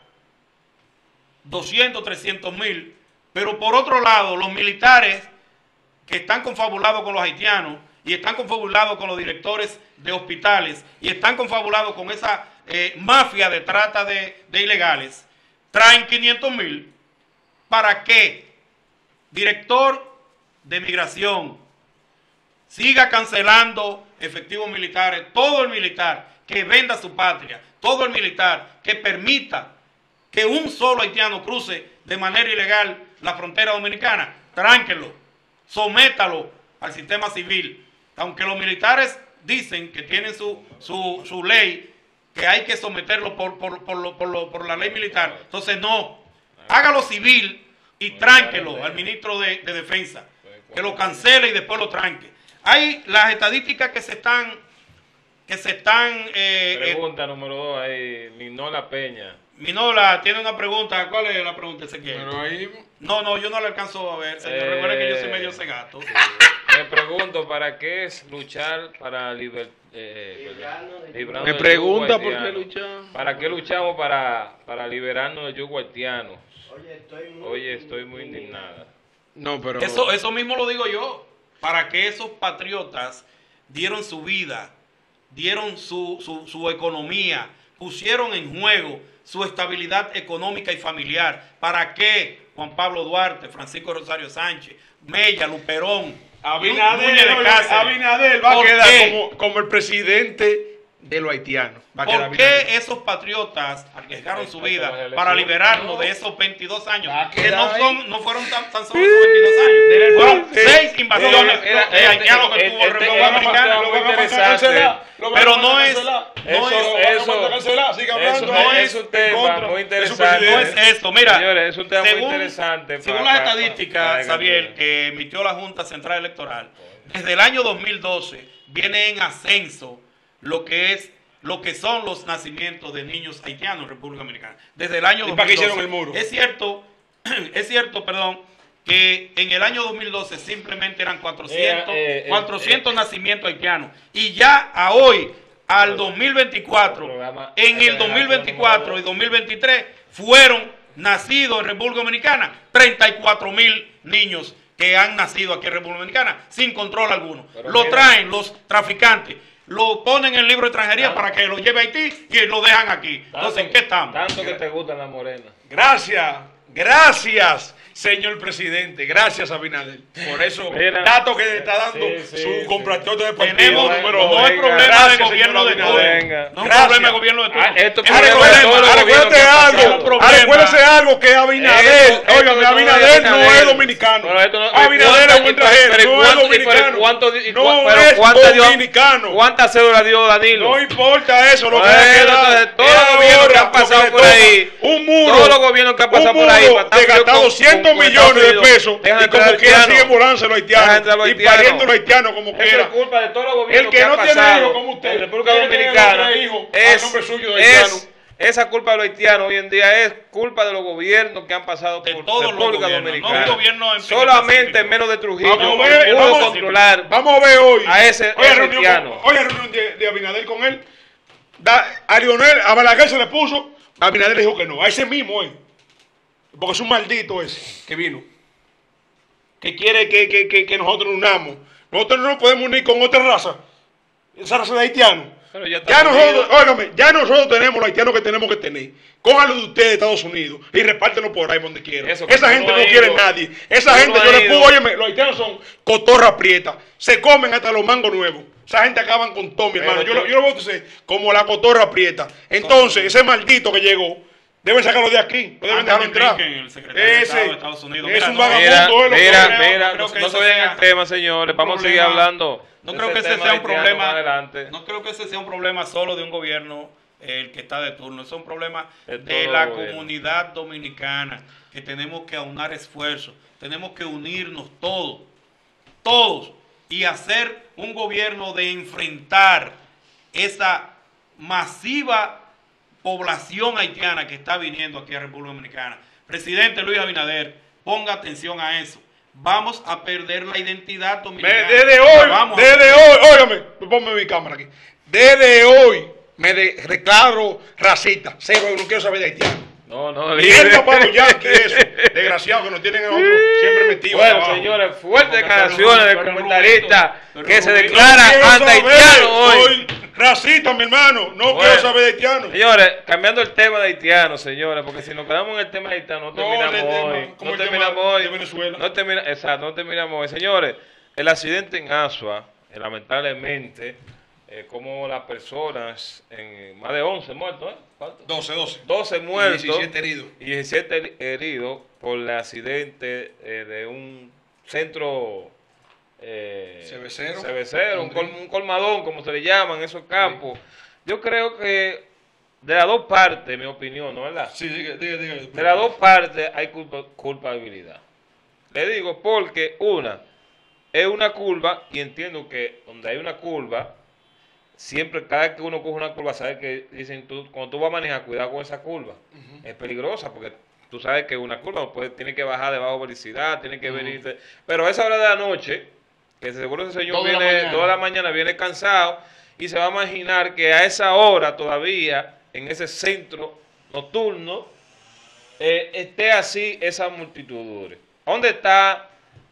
B: doscientos, trescientos mil, pero por otro lado, los militares que están confabulados con los haitianos y están confabulados con los directores de hospitales y están confabulados con esa eh, mafia de trata de, de ilegales, traen quinientos mil. ¿Para qué? Director de Migración, siga cancelando efectivos militares, todo el militar que venda su patria, todo el militar que permita que un solo haitiano cruce de manera ilegal la frontera dominicana, tránquelo, sométalo al sistema civil. Aunque los militares dicen que tienen su, su, su ley, que hay que someterlo por, por, por, lo, por, lo, por la ley militar, entonces no, hágalo civil y tránquelo al ministro de, de Defensa, que lo cancele y después lo tranque. Hay las estadísticas que se están, que se están... Eh,
A: Pregunta eh, número dos, ahí, Minola Peña.
B: Minola tiene una pregunta. ¿Cuál es la pregunta, Ezequiel?
D: Pero ahí...
B: No, no, yo no la alcanzo a ver, señor.
A: Eh,
B: Recuerde que yo soy medio cegato.
A: Sí. Me pregunto, ¿para qué es luchar para liber, eh, librarnos
D: Me
A: del
D: pregunta
A: yugo
D: por qué
A: haitiano?
D: luchamos.
A: ¿Para qué luchamos para, para liberarnos del yugo haitiano?
E: Oye, estoy muy,
A: Oye, estoy muy indignada.
D: No, pero...
B: Eso, eso mismo lo digo yo. Para que esos patriotas dieron su vida, dieron su, su, su economía, pusieron en juego su estabilidad económica y familiar. ¿Para qué Juan Pablo Duarte, Francisco Rosario Sánchez, Mella, Luperón,
D: Abinader,
B: Núñez de
D: oye,
B: Cáceres?
D: Abinader va a
B: ¿Por
D: quedar
B: qué?
D: como, como el presidente de los haitianos. Va a quedar
B: ¿Por
D: Abinader.
B: qué esos patriotas arriesgaron su
A: Esto es
B: vida
A: la elección.
B: para liberarnos de esos veintidós años?
D: Va a
B: Que
D: quedar
B: no,
D: ahí.
B: son, no fueron tan, tan solo esos veintidós años. Fueron
D: Sí.
B: seis invasiones
A: Sí, era-
B: de haitianos que
A: este-
B: tuvo
A: este-
B: República
A: este-
B: Dominicana.
A: muy
D: Lo van a
A: interesante.
D: cancelar, lo van a
B: Pero no es-
D: cancelar.
B: no
A: Eso,
B: es-
D: Lo van a
A: eso,
D: cancelar, sigue hablando
A: eso
B: no
D: ahí
A: es un
D: en
A: tema
D: contra
A: muy
D: de su
A: interesante.
B: No
D: presidente.
B: es esto, mira.
A: Señores, es un tema muy
B: según-
A: interesante.
B: Según
A: para-
B: las
A: para-
B: estadísticas,
A: para-
B: Xavier, que emitió la Junta Central Electoral, desde el año dos mil doce viene en ascenso lo que es lo que son los nacimientos de niños haitianos en República Dominicana. Desde el año
D: ¿Y
B: dos mil doce.
D: para qué hicieron el muro?
B: Es cierto, es cierto, perdón, que en el año dos mil doce simplemente eran cuatrocientos,
A: Eh, eh,
B: cuatrocientos
A: eh,
B: nacimientos haitianos. Y ya a hoy, al dos mil veinticuatro,
A: programa-
B: en el dos mil veinticuatro y dos mil veintitrés, fueron nacidos en República Dominicana treinta y cuatro mil niños que han nacido aquí en República Dominicana sin control alguno.
A: Pero
B: lo
A: mira-
B: traen los traficantes, lo ponen en el libro de extranjería
A: Tanto-
B: para que lo lleve a Haití y lo dejan aquí. Entonces, ¿en qué estamos?
A: Tanto que te gustan las morenas.
D: Gracias, gracias, señor presidente. Gracias, Abinader. Por eso,
A: Mira.
D: dato que le está dando
A: Sí, sí,
D: su
A: sí.
D: compatriota de partido.
B: Tenemos,
D: número
B: no
D: dos.
B: es problema
D: Gracias,
B: de gobierno
D: señor
B: de
D: Abinader.
B: turno.
A: Venga.
B: No es
D: Gracias.
B: problema de gobierno de turno.
A: Ah, esto es
B: Es
A: problema
B: problema
A: de todos los
D: Ahora,
A: gobiernos
D: acuérdate
A: que han
D: algo,
A: pasado.
B: problema.
D: ahora, acuérdate algo que Abinader,
A: Esto- esto
D: óigame,
A: no
D: Abinader
A: es
D: no
A: Abinader.
D: es dominicano.
A: Pero esto no-
D: Abinader es un
A: ¿cuánta-
D: extranjero,
A: pero
D: no es
A: cuánto- y pero
D: dominicano.
A: cuánto- y
D: No
A: cua- pero
D: es
A: cuánta dio-
D: dominicano.
A: ¿Cuántas cédulas dio Danilo?
D: No importa eso, lo que
A: Bueno,
D: le ha quedado
A: entonces, todos
D: es
A: los gobiernos que
D: ahora
A: han pasado
D: lo que le
A: por
D: toca.
A: ahí,
D: Un muro.
A: todos los gobiernos que han pasado
D: un
A: por ahí,
D: muro
A: para
D: de
A: estar
D: gastar
A: con-
D: doscientos
A: con- con
D: millones de
A: Estados Unidos.
D: pesos
A: Dejan
D: y
A: entrar
D: como
A: a
D: quiera
A: haitianos.
D: siguen volándose los
A: Dejan
D: haitianos
A: entrar a los
D: y
A: haitianos.
D: pariendo los haitianos como
A: Eso
D: quiera.
A: es culpa de todos los
D: El
A: gobiernos
D: que
A: han
D: no tiene
A: pasado
D: hijos como usted,
A: en República
D: tiene
A: Dominicana.
D: tres hijos a
A: Es,
D: nombre suyo de haitiano.
A: es esa culpa de los haitianos hoy en día es culpa de los gobiernos que han pasado
B: De
A: por
B: todos los
A: República
B: gobiernos,
A: Dominicana.
B: no un gobierno en
A: Solamente
B: específico.
A: en menos de Trujillo
D: Vamos a ver,
A: pudo
D: vamos a-
A: controlar
D: Vamos a ver hoy.
A: a ese-
D: Oye,
A: ese
D: reunión,
A: haitiano.
D: con- oye, reunión de, de Abinader con él. Da, a Lionel, a Balaguer se le puso. Abinader dijo que no. A ese mismo, eh. Porque es un maldito ese que vino. Que quiere que, que, que, que nosotros nos unamos. Nosotros no nos podemos unir con otra raza. Esa raza de haitianos.
A: Pero ya está
D: Ya nosotros,
A: unido.
D: óigame, ya nosotros tenemos los haitianos que tenemos que tener. Cójanlo de ustedes de Estados Unidos y repártenlo por ahí donde quieran.
A: Eso, que
D: Esa
A: tú
D: gente
A: no
D: no
A: has
D: quiere
A: ido.
D: nadie. Esa
A: Tú
D: gente,
A: no
D: yo
A: has
D: les puedo,
A: ido.
D: óyeme, los haitianos son cotorra prieta. Se comen hasta los mangos nuevos. Esa gente acaban con todo, mi hermano.
A: Pero
D: Yo,
A: tú-
D: lo- yo lo veo a usted como la cotorra prieta. Entonces, ese maldito que llegó, deben sacarlo de aquí. No deben dejarlo
B: Anthony
D: entrar.
B: Blinken, el secretario de Estado de Estados Unidos.
D: es
B: Mira,
D: un
B: no,
D: vagabundo.
A: Mira,
D: es lo que
A: mira,
D: creo,
A: mira,
B: creo
A: no,
B: que
A: no
B: eso
A: se vayan
B: sea
A: el tema, señores. Vamos a seguir
B: problema.
A: hablando.
B: No
A: de
B: creo que ese
A: tema
B: sea un
A: haitiano
B: problema.
A: más adelante.
B: No creo que ese sea un problema solo de un gobierno el que está de turno. Es un problema
A: De
B: de,
A: todo
B: la
A: el gobierno.
B: comunidad dominicana, que tenemos que aunar esfuerzos, tenemos que unirnos todos, todos, y hacer un gobierno de enfrentar esa masiva población haitiana que está viniendo aquí a República Dominicana. Presidente Luis Abinader, ponga atención a eso. Vamos a perder la identidad
D: Me-
B: dominicana.
D: Desde hoy,
B: Vamos a-
D: desde hoy, óigame, ponme mi cámara aquí. Desde hoy me de, declaro racista. Cero, no quiero saber de haitiano.
A: No, no,
D: Y el papá de los yanquis, eso. Desgraciado que nos tienen a nosotros siempre metidos.
A: Bueno,
D: abajo.
A: señores, fuertes
B: Porque
A: declaraciones
B: tú
A: del
B: eres un-
A: comentarista
B: tú eres
A: que
B: un
A: se
B: rubito.
D: No
A: declara
D: quiero
A: anti-haitiano
D: saber,
A: hoy.
D: soy racista, mi hermano. No
A: Bueno.
D: quiero saber de haitiano.
A: Señores, cambiando el tema de haitiano, señores, porque si nos quedamos en el tema haitiano no
D: No,
A: terminamos
D: el tema,
A: hoy.
D: como
A: No
D: el tema
A: terminamos hoy.
D: de Venezuela.
A: No termina, exacto, no terminamos hoy. Señores, el accidente en Asua, eh, lamentablemente, eh, como las personas, en más de once muertos, ¿eh? ¿Cuántos?
D: doce, doce.
A: doce muertos
D: Y diecisiete heridos.
A: y diecisiete heridos por el accidente eh, de un centro eh,
D: Cervecero.
A: cervecero, un, col- un colmadón, como se le llaman esos campos. Yo creo que de las dos partes, mi opinión, ¿no es verdad?
D: Sí, diga, diga, diga.
A: De las dos partes hay culpa- culpabilidad. Le digo porque una es una curva y entiendo que donde hay una curva, siempre cada vez que uno coge una curva, sabe que dicen, tú, cuando tú vas a manejar, cuidado con esa curva. Uh-huh. Es peligrosa porque tú sabes que una curva pues, tiene que bajar de baja velocidad, tiene que uh-huh. venir. Pero a esa hora de la noche, que seguro ese señor viene toda la mañana, viene cansado y se va a imaginar que a esa hora todavía, en ese centro nocturno, eh, esté así esa multitud. ¿Dónde está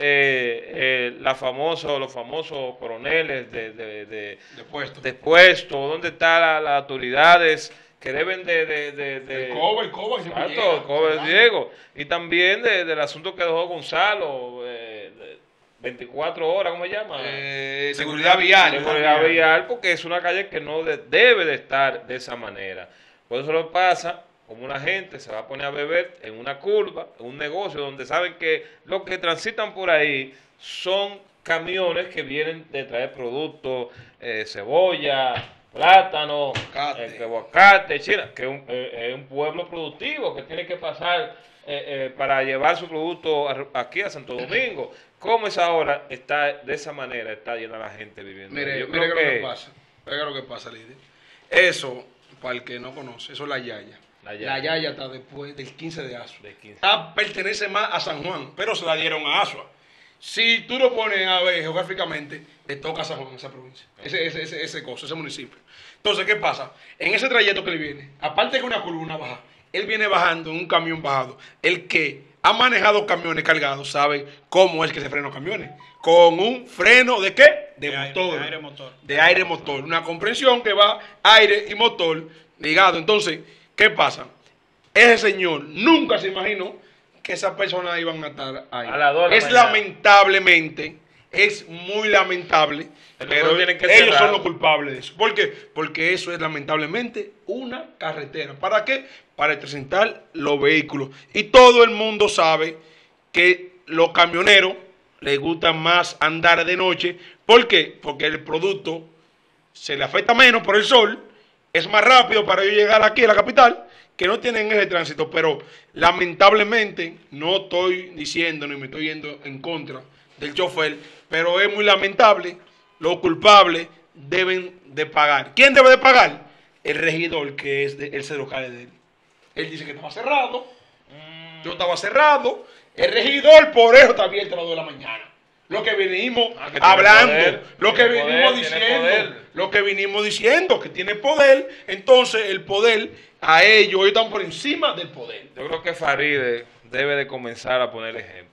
A: eh, eh, la famoso, los famosos coroneles de, de, de,
D: de puesto?
A: De puesto? ¿Dónde están la, las autoridades que deben de... de, de, de
D: el cobre, el cobre,
A: exacto, el cobre Diego. Y también de, del asunto que dejó Gonzalo, eh, de veinticuatro horas, ¿cómo se llama?
D: Eh, seguridad vial.
A: Seguridad vial, porque es una calle que no de, debe de estar de esa manera. Por eso lo pasa, como una gente se va a poner a beber en una curva, en un negocio donde saben que los que transitan por ahí son camiones que vienen de traer productos, eh, cebolla, plátano, aguacate, eh, aguacate China, que es un, eh, es un pueblo productivo que tiene que pasar eh, eh, para llevar su producto a, aquí a Santo Domingo. ¿Cómo esa hora está de esa manera, está llena la gente viviendo?
D: Mire,
A: Yo
D: mire
A: creo
D: que
A: que
D: lo que pasa, mire lo que pasa, líder. Eso, para el que no conoce, eso es la Yaya. La Yaya, la Yaya está después del quince de Asua. De quince. Está, pertenece más a San Juan, pero se la dieron a Asua. Si tú lo pones a ver geográficamente, le toca a San Juan, esa provincia, ese, ese, ese, ese coso, ese municipio. Entonces, ¿qué pasa? En ese trayecto que él viene, aparte que una curva, una baja, él viene bajando en un camión bajado. El que ha manejado camiones cargados sabe cómo es que se frenan los camiones. Con un freno de qué? De, de motor.
B: Aire, de aire motor.
D: De aire motor. Una comprensión que va aire y motor ligado. Entonces, ¿qué pasa? Ese señor nunca se imaginó que esas personas iban a estar ahí. A la es mañana. Lamentablemente, es muy lamentable, el pero ellos cerrar. Son los culpables de eso. ¿Por qué? Porque eso es lamentablemente una carretera. ¿Para qué? Para presentar los vehículos. Y todo el mundo sabe que los camioneros les gusta más andar de noche. ¿Por qué? Porque el producto se le afecta menos por el sol, es más rápido para ellos llegar aquí a la capital, que no tienen ese tránsito, pero lamentablemente no estoy diciendo ni me estoy yendo en contra del chofer, pero es muy lamentable, los culpables deben de pagar. ¿Quién debe de pagar? El regidor, que es de, el cerrocal de él. Él dice que estaba cerrado, mm. yo estaba cerrado, el regidor por eso está abierto a las dos de la mañana. Lo que vinimos ah, que hablando, poder, lo que vinimos poder, diciendo, lo que vinimos diciendo, que tiene poder, entonces el poder a ellos, ellos están por encima del poder.
A: Yo creo que Faride debe de comenzar a poner ejemplo.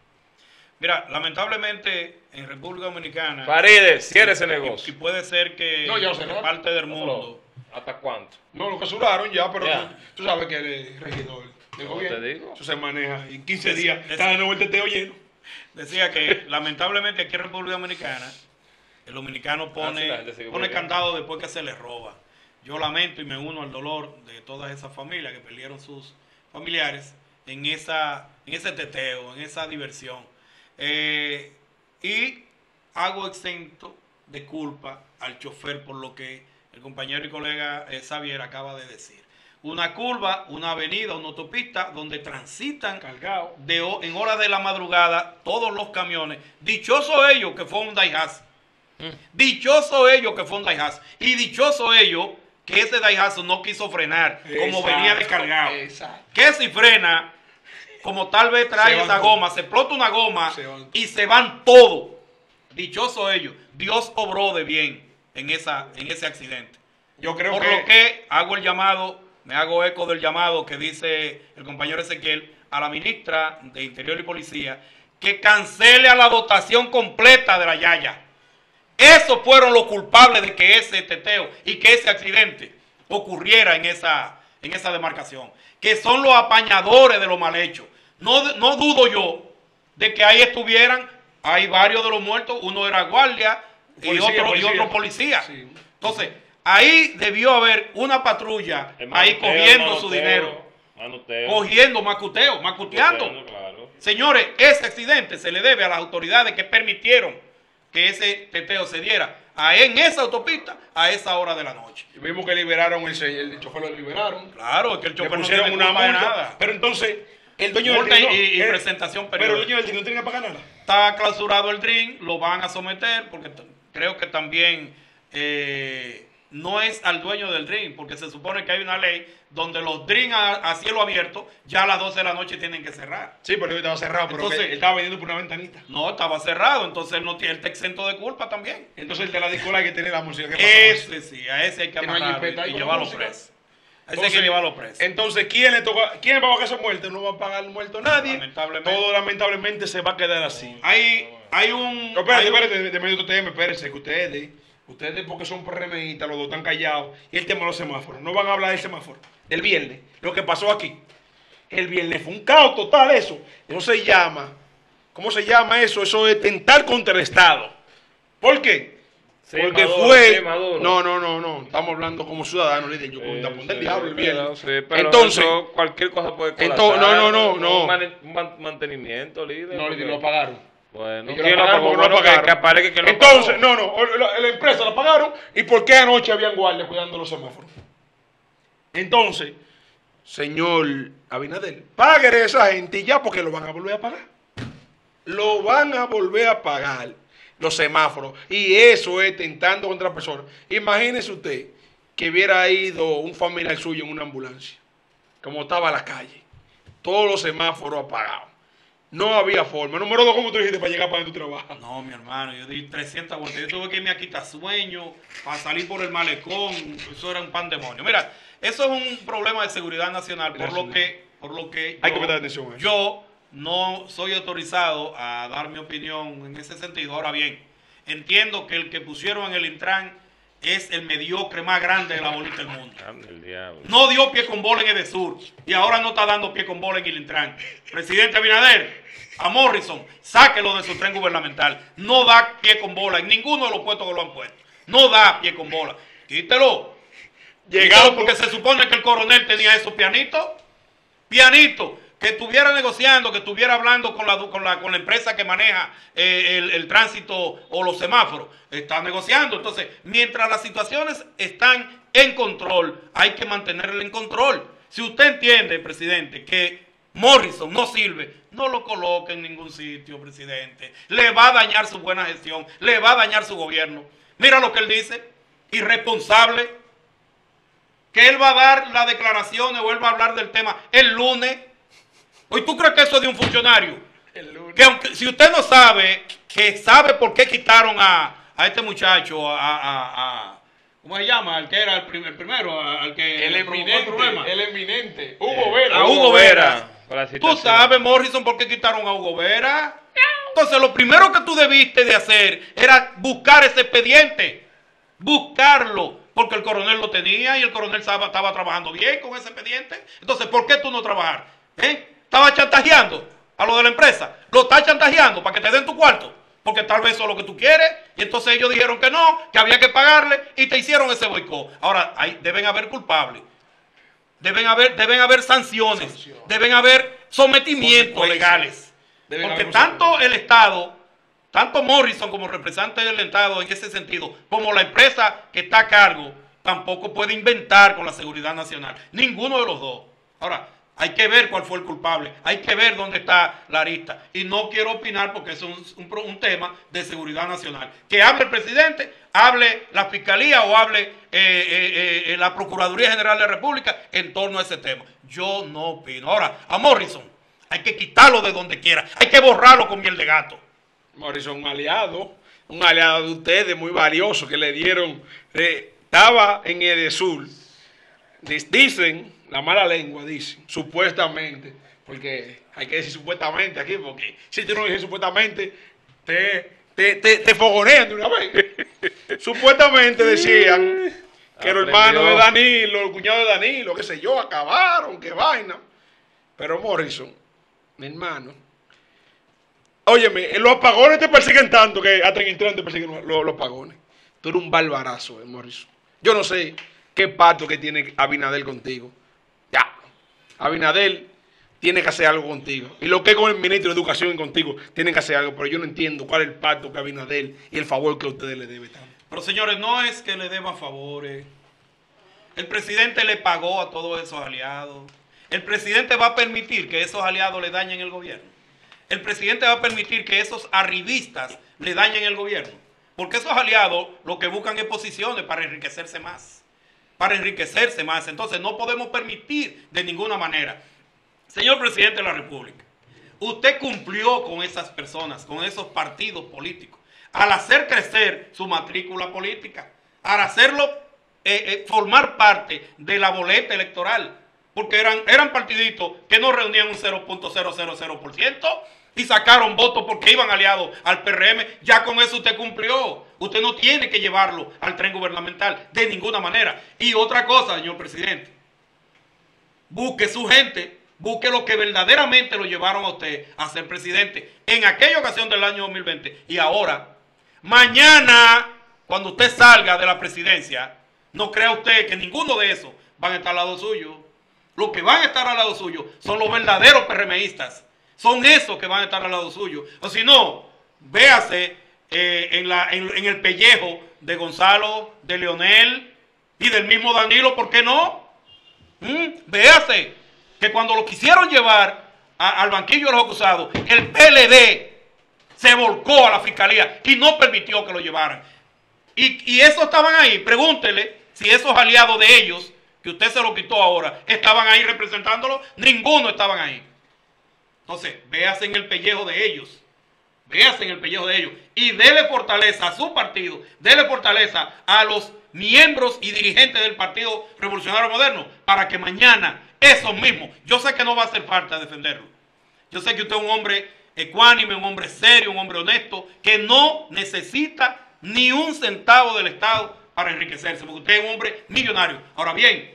B: Mira, lamentablemente en República Dominicana...
A: Faride, cierre ese negocio.
B: Y puede ser que
D: no, ya
B: en parte del mundo...
A: ¿Hasta cuánto?
D: No, lo clausuraron ya, pero yeah. tú, tú sabes que él es regidor del gobierno. Te digo? Eso se maneja y en quince es, días es, está de nuevo el teteo lleno.
B: Decía que lamentablemente aquí en República Dominicana el dominicano pone, ah, sí, pone candado después que se le roba. Yo lamento y me uno al dolor de todas esas familias que perdieron sus familiares en, esa, en ese teteo, en esa diversión. Eh, y hago exento de culpa al chofer por lo que el compañero y colega eh, Xavier acaba de decir. Una curva, una avenida, una autopista donde transitan cargados de, en horas de la madrugada todos los camiones. Dichoso ellos que fue un Daihatsu. Mm. Dichoso ellos que fue un Daihatsu. Y dichoso ellos que ese Daihatsu no quiso frenar como exacto, venía descargado. Exacto. Que si frena, como tal vez trae esa goma, se explota una goma se y se van todos. Dichoso ellos. Dios obró de bien en, esa, en ese accidente.
D: Yo creo
B: Por
D: que...
B: lo que hago el llamado... Me hago eco del llamado que dice el compañero Ezequiel a la ministra de Interior y Policía que cancele a la dotación completa de la Yaya. Esos fueron los culpables de que ese teteo y que ese accidente ocurriera en esa, en esa demarcación. Que son los apañadores de los mal hechos. No, no dudo yo de que ahí estuvieran, hay varios de los muertos, uno era guardia y
D: Policía,
B: otro,
D: policía.
B: y otro policía.
D: Sí.
B: Entonces, ahí debió haber una patrulla
A: El
B: ahí
A: manoteo,
B: cogiendo
A: manoteo,
B: su dinero,
A: manoteo,
B: cogiendo macuteo, macuteando.
A: manoteo, claro.
B: Señores, ese accidente se le debe a las autoridades que permitieron que ese teteo se diera a, en esa autopista a esa hora de la noche.
D: Y vimos que liberaron el, se- el chofer, lo liberaron.
B: Claro, es que el
D: Le
B: chofer no
D: pusieron
B: tiene
D: una
B: culpa de
D: multa.
B: nada.
D: Pero entonces, el dueño
B: Multa
D: del
B: y-
D: DRIN no,
B: y
D: eh,
B: presentación
D: Pero el
B: periódica.
D: dueño del DRIN no tiene que pagar nada.
B: Está clausurado el D R I N, lo van a someter porque t- creo que también eh, no es al dueño del D R I N, porque se supone que hay una ley donde los D R I N a, a cielo abierto ya a las doce de la noche tienen que cerrar.
D: Sí, pero él estaba cerrado, pero
B: Entonces-
D: que él estaba vendiendo por una ventanita.
B: No, estaba cerrado, entonces él, no tiene, él está exento de culpa también.
D: Entonces el de la discola hay que tener la música. ¿Qué pasó?
B: Ese sí, a ese hay que
D: Que no hay
B: amarrarlo
D: jipeta ahí
B: y
D: con
B: llevarlo
D: música.
B: preso. A ese hay que llevarlo preso.
D: Entonces, ¿quién le toca? ¿Quién va a pagar esa muerte? No va a pagar el muerto nadie.
B: Lamentablemente.
D: Todo lamentablemente se va a quedar así.
B: Hay, hay un...
D: No, espérate,
B: hay un-
D: espérate, de, de medio de otro tema, espérense, que ustedes, ustedes porque son PRMistas, los dos están callados, y el tema de los semáforos, no van a hablar del semáforo, del viernes, lo que pasó aquí. El viernes fue un caos total eso, eso se llama, ¿cómo se llama eso? Eso es tentar contra el Estado. ¿Por qué?
A: Sí,
D: Porque
A: Maduro,
D: fue,
A: sí, Maduro.
D: no, no, no, no, estamos hablando como ciudadanos, líder, yo con
A: Eh,
D: el tapón del
A: sí,
D: diablo el viernes.
A: sí, pero
D: Entonces,
A: eso, cualquier cosa puede colapsar.
D: entonces, no, no, no, no.
A: Un man- un man- mantenimiento, líder.
D: no,
A: porque-
D: líder, lo pagaron.
A: Bueno,
D: Ellos
A: ¿quién
D: lo
A: lo
D: pagaron
A: pagó?
D: porque no lo
A: Bueno, que-
D: pagaron.
A: que aparezca que lo
D: Entonces,
A: pagó.
D: no, no, o- la, la empresa la pagaron. ¿Y por qué anoche habían guardias cuidando los semáforos? Entonces, señor Abinader, pague a esa gente y ya porque lo van a volver a pagar. Lo van a volver a pagar los semáforos. Y eso es tentando contra personas. Imagínese usted que hubiera ido un familiar suyo en una ambulancia, como estaba la calle, todos los semáforos apagados. No había forma. Número dos, ¿cómo tú dijiste para llegar para donde tú trabajas?
B: No, mi hermano, yo di trescientas vueltas. Yo tuve que irme a quitar sueño para salir por el malecón. Eso era un pandemonio. Mira, eso es un problema de seguridad nacional, por
D: Gracias.
B: lo que, por lo que
D: Hay que prestar atención a eso.
B: yo no soy autorizado a dar mi opinión en ese sentido. Ahora bien, entiendo que el que pusieron en el Intran es el mediocre más grande de la bolita del mundo.
A: Ande el diablo.
B: No dio pie con bola en Edesur y ahora no está dando pie con bola en el Intran. Presidente Abinader, a Morrison, sáquelo de su tren gubernamental. No da pie con bola en ninguno de los puestos que lo han puesto. No da pie con bola. Quítelo. Quítelo
D: Llegando,
B: porque se supone que el coronel tenía esos pianitos. Pianitos. Que estuviera negociando, que estuviera hablando con la, con la, con la empresa que maneja eh, el, el tránsito o los semáforos. Está negociando. Entonces, mientras las situaciones están en control, hay que mantenerla en control. Si usted entiende, presidente, que Morrison no sirve, no lo coloque en ningún sitio, presidente. Le va a dañar su buena gestión, le va a dañar su gobierno. Mira lo que él dice, irresponsable, que él va a dar las declaraciones o él va a hablar del tema el lunes. ¿Hoy tú crees que eso es de un funcionario?
D: el lunes.
B: Que aunque si usted no sabe, que sabe por qué quitaron a, a este muchacho, a, a, a- ¿cómo se llama? Al que era el, prim- el primero, al que
D: El
B: le provocó el problema.
D: eminente, el eminente, Hugo Vera.
B: a Hugo Vera.
A: Con la
B: ¿Tú
A: situación.
B: sabes, Morrison, por qué quitaron a Hugo Vera? Entonces, lo primero que tú debiste de hacer era buscar ese expediente. Buscarlo. Porque el coronel lo tenía y el coronel estaba, estaba trabajando bien con ese expediente. Entonces, ¿por qué tú no trabajar? ¿Eh? Estaba chantajeando a lo de la empresa. Lo está chantajeando para que te den tu cuarto. Porque tal vez eso es lo que tú quieres. Y entonces ellos dijeron que no, que había que pagarle y te hicieron ese boicot. Ahora, hay, deben haber culpables. Deben haber, deben haber sanciones,
D: Sanciones.
B: deben haber sometimientos
D: Consecuencias.
B: legales.
D: Deben
B: Porque
D: haber
B: tanto el Estado, tanto Morrison como representante del Estado en ese sentido, como la empresa que está a cargo, tampoco puede inventar con la seguridad nacional. Ninguno de los dos. Ahora, hay que ver cuál fue el culpable, hay que ver dónde está la arista. Y no quiero opinar porque es un, un pro- un tema de seguridad nacional. Que hable el presidente, hable la Fiscalía o hable eh, eh, eh, la Procuraduría General de la República en torno a ese tema. Yo no opino. Ahora, a Morrison hay que quitarlo de donde quiera, hay que borrarlo con miel de gato.
D: Morrison, un aliado, un aliado de ustedes muy valioso que le dieron, eh, estaba en Edesur. Dis- Dicen, la mala lengua dicen, supuestamente, porque hay que decir supuestamente aquí, porque si tú no dices supuestamente, te, te, te, te fogonean de una vez. Supuestamente decían que los
A: Aprendió.
D: hermanos de Danilo, el cuñado de Danilo, qué sé yo, acabaron, qué vaina. Pero Morrison, mi hermano, óyeme, los apagones te persiguen tanto que hasta en el tren te persiguen los, los, los apagones. Tú eres un barbarazo, eh, Morrison. Yo no sé qué pacto que tiene Abinader contigo. Ya. Abinader tiene que hacer algo contigo. Y lo que es con el ministro de Educación y contigo, tienen que hacer algo. Pero yo no entiendo cuál es el pacto que Abinader y el favor que a ustedes le deben tanto.
B: Pero señores, no es que le deban favores. El presidente le pagó a todos esos aliados. El presidente va a permitir que esos aliados le dañen el gobierno. El presidente va a permitir que esos arribistas le dañen el gobierno. Porque esos aliados lo que buscan es posiciones para enriquecerse más. Para enriquecerse más. Entonces no podemos permitir de ninguna manera. Señor presidente de la República, usted cumplió con esas personas, con esos partidos políticos, al hacer crecer su matrícula política, al hacerlo eh, eh, formar parte de la boleta electoral. Porque eran, eran partiditos que no reunían un cero punto cero cero cero por ciento y sacaron votos porque iban aliados al P R M. Ya con eso usted cumplió. Usted no tiene que llevarlo al tren gubernamental de ninguna manera. Y otra cosa, señor presidente, busque su gente, busque lo que verdaderamente lo llevaron a usted a ser presidente en aquella ocasión del año dos mil veinte. Y ahora, mañana, cuando usted salga de la presidencia, no crea usted que ninguno de esos van a estar al lado suyo. Los que van a estar al lado suyo son los verdaderos PRMistas. Son esos que van a estar al lado suyo. O si no, véase eh, en, la, en, en el pellejo de Gonzalo, de Leonel y del mismo Danilo, ¿por qué no? ¿Mm? Véase que cuando lo quisieron llevar a, al banquillo de los acusados, el P L D se volcó a la fiscalía y no permitió que lo llevaran. Y, y esos estaban ahí. Pregúntele si esos aliados de ellos, que usted se lo quitó ahora, estaban ahí representándolo. Ninguno estaban ahí. Entonces, véase en el pellejo de ellos. Véase en el pellejo de ellos. Y dele fortaleza a su partido. Dele fortaleza a los miembros y dirigentes del Partido Revolucionario Moderno para que mañana esos mismos, yo sé que no va a hacer falta defenderlo. Yo sé que usted es un hombre ecuánime, un hombre serio, un hombre honesto, que no necesita ni un centavo del Estado para enriquecerse, porque usted es un hombre millonario. Ahora bien,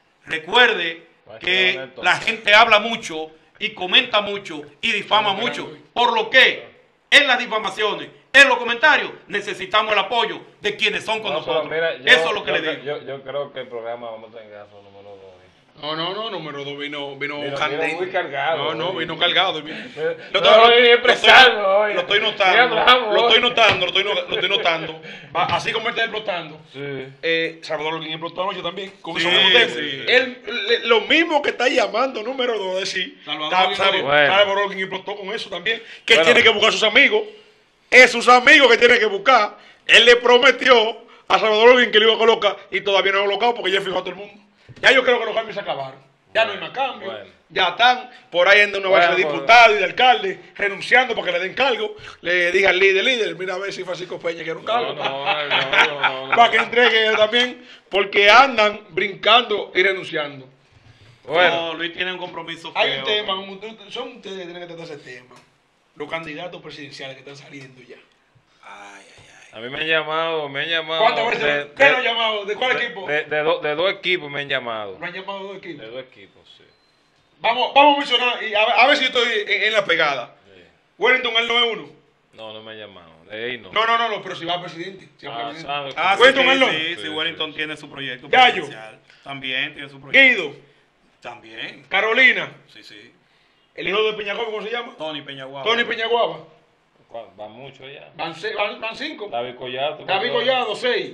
B: recuerde que la gente habla mucho y comenta mucho y difama mucho, por lo que en las difamaciones, en los comentarios, necesitamos el apoyo de quienes son con
A: No, pero
B: nosotros.
A: mira, yo-
B: Eso es lo que
A: yo,
B: le digo.
A: Yo, yo creo que el programa vamos a tener gasto número dos.
D: No, no, no, número dos vino, vino,
A: Vino-
D: candente.
A: vino muy cargado,
D: No, no,
A: hoy.
D: vino cargado. Vino.
A: Pero-
D: Lo,
A: no,
D: lo-
A: hoy
D: lo
A: empezando,
D: estoy,
A: hoy.
D: lo estoy
A: Ya
D: notando.
A: hablamos,
D: Lo
A: hoy.
D: estoy notando, lo estoy, no- lo estoy notando. Va, así como él está explotando.
A: Sí.
D: Eh, Salvador Holguín explotó anoche también. Con
B: Sí,
D: eso mismo tema.
B: sí.
D: Él, le- lo mismo que está llamando número dos, decir.
B: Salvador
D: Sal-
B: Holguín.
D: Sal-
A: Bueno.
D: Salvador Holguín explotó con eso también. Que él
A: Bueno.
D: tiene que buscar a sus amigos. Es sus amigos que tiene que buscar. Él le prometió a Salvador Holguín que lo iba a colocar y todavía no lo ha colocado porque ya fijó a todo el mundo. Ya yo creo que los cambios se acabaron. Ya no hay más cambios.
A: Bueno.
D: Ya están por ahí en una
A: Bueno,
D: base de
A: pues.
D: diputados y de alcaldes renunciando para que le den cargo. Le diga al líder, líder, mira a ver si Francisco Peña quiere un cargo.
A: No, no, no, no, no.
D: Para que entregue él también, porque andan brincando y renunciando.
A: Bueno,
B: No, Luis tiene un compromiso
D: Hay
B: feo.
D: un tema, como tú- son ustedes que tienen que tratar ese tema. Los candidatos presidenciales que están saliendo ya.
B: Ay, ay, ay.
A: a mí me han llamado, me han llamado.
D: ¿Cuántas veces?
A: de-
D: ¿Qué
A: de-
D: lo han llamado? ¿De cuál
A: de-
D: equipo?
A: De, de do- de dos equipos me han llamado.
D: Lo han llamado dos
A: De
D: equipos.
A: dos equipos, sí.
D: Vamos, vamos a mencionar, y a, ver- a ver si estoy en, en la pegada.
A: Sí.
D: Wellington, él no es uno.
A: No, no me han llamado. De ahí no.
D: No, no, no, no, pero si va a presidente. Si va a
A: Ah,
D: presidente.
A: sabe.
B: Ah, sí,
D: Wellington,
B: sí,
D: él no.
B: sí,
A: Sí,
B: sí,
A: sí,
B: Wellington
A: sí.
B: tiene su proyecto
D: Gallo.
B: presidencial. También tiene su proyecto.
D: Guido,
B: También.
D: Carolina,
B: Sí, sí.
D: el hijo de Peñaguaba, ¿cómo se llama?
B: Tony Peñaguaba.
D: Tony Peñaguaba.
A: ¿Cuál? Va mucho ya.
D: Van, se- van, van cinco.
A: David Collado.
D: David Collado, seis.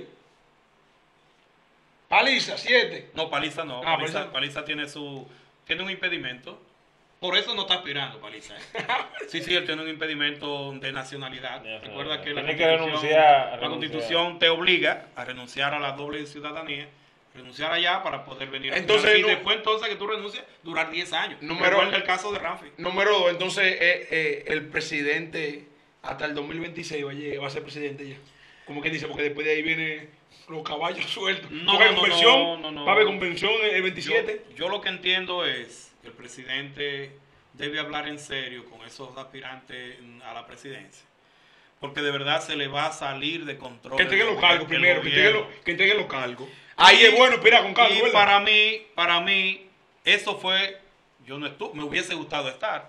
D: Paliza, siete.
B: No, Paliza no.
D: Ah,
B: Paliza,
D: Paliza.
B: Paliza tiene su tiene un impedimento. Por eso no está aspirando Paliza. ¿eh? Sí, sí, él tiene un impedimento de nacionalidad.
A: De nacionalidad.
B: Recuerda que la
A: Tiene que
B: constitución,
A: renunciar,
B: la
A: renunciar.
B: constitución te obliga a renunciar a la doble ciudadanía, renunciar allá para poder venir a
D: Entonces,
B: aspirar. y
D: no-
B: después entonces que tú renuncies, durar diez años.
D: Número-
B: Recuerda el caso de Ramfi.
D: Número dos, entonces eh, eh, el presidente hasta el dos mil veintiséis va a, llegar- va a ser presidente ya. Como que dice, porque después de ahí vienen los caballos sueltos.
B: No,
D: Porque hay
B: no,
D: convención,
B: no, no, no.
D: va a haber convención el
B: Yo,
D: veintisiete.
B: yo lo que entiendo es que el presidente debe hablar en serio con esos aspirantes a la presidencia. Porque de verdad se le va a salir de control.
D: Que entreguen
B: el
D: los cargos
B: gobier-
D: primero,
B: el
D: que entreguen
B: gobierno.
D: los, que entreguen los cargos. Ahí es bueno esperar con cargos,
B: Y
D: ¿verdad?
B: para mí, para mí, eso fue, yo no estuve, me hubiese gustado estar,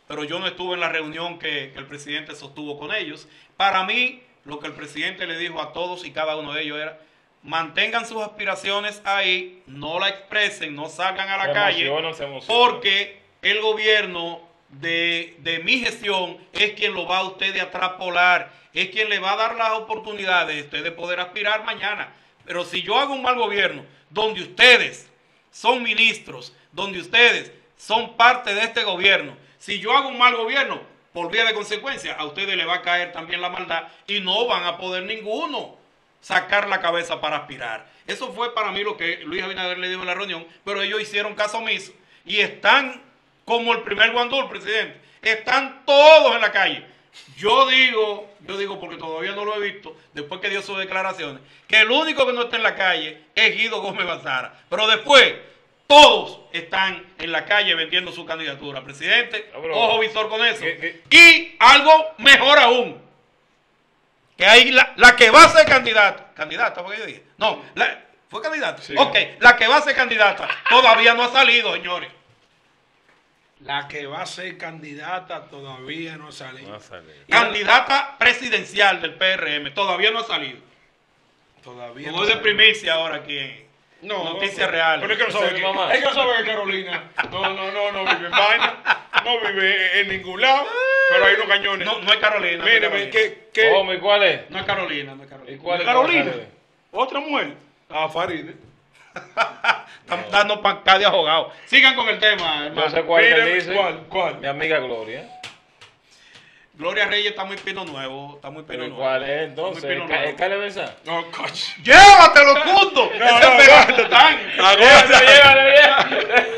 B: pero yo no estuve en la reunión que, que el presidente sostuvo con ellos. Para mí, lo que el presidente le dijo a todos y cada uno de ellos era: mantengan sus aspiraciones ahí, no la expresen, no salgan a la
A: Se
B: calle,
A: emocionan, se emocionan.
B: porque el gobierno de, de mi gestión es quien lo va a usted a trapolar, es quien le va a dar las oportunidades de usted de poder aspirar mañana. Pero si yo hago un mal gobierno, donde ustedes son ministros, donde ustedes son parte de este gobierno, si yo hago un mal gobierno, por vía de consecuencia, a ustedes le va a caer también la maldad y no van a poder ninguno sacar la cabeza para aspirar. Eso fue para mí lo que Luis Abinader le dijo en la reunión, pero ellos hicieron caso omiso y están como el primer guandul, presidente. Están todos en la calle. Yo digo, yo digo porque todavía no lo he visto, después que dio sus declaraciones, que el único que no está en la calle es Guido Gómez Bazara. Pero después, todos están en la calle vendiendo su candidatura. Presidente,
A: No, pero,
B: ojo visor con eso.
A: ¿qué, qué?
B: Y algo mejor aún, que hay la, la que va a ser candidata, candidata, ¿fue que yo dije? No, la, ¿fue candidata?
A: Sí.
B: Ok, la que va a ser candidata todavía no ha salido, señores.
D: La que va a ser candidata todavía no sale.
A: No sale.
B: Candidata presidencial del P R M, todavía no ha salido.
D: Todavía
B: No es de primicia ahora aquí en
D: No,
B: Noticias
D: no,
B: Reales.
D: Pero es que no
A: Esa
D: sabe
A: es
D: que,
A: mi mamá.
D: es que no sabe que Carolina no, no, no, no vive en vaina, no vive en ningún lado, pero hay unos cañones.
B: No, no es Carolina. No es
D: Míreme,
B: Carolina.
D: ¿qué, qué?
A: ¿Cómo y cuál es?
B: No es Carolina, no es Carolina.
A: ¿Y cuál es?
D: Carolina,
A: ¿Cuál es?
D: otra mujer. Ah, Farideh.
B: Están dando pancada de ahogado. Sigan con el tema, hermano.
A: No sé cuál que
D: Míreme,
A: dice.
D: ¿cuál? ¿Cuál?
A: Mi amiga Gloria.
B: Gloria Reyes está muy pino nuevo. Está muy pino
A: ¿Pero y
B: nuevo.
A: cuál es
B: Está
A: entonces?
B: muy pino
A: ¿El ca-
B: nuevo.
A: el Cale Besa?
D: No, coach.
B: ¡Llévatelo, Cundo!
D: No,
B: Ese
D: no,
B: pedazo
D: no.
B: tan-
D: Aguanta.
A: Llévale, llévale.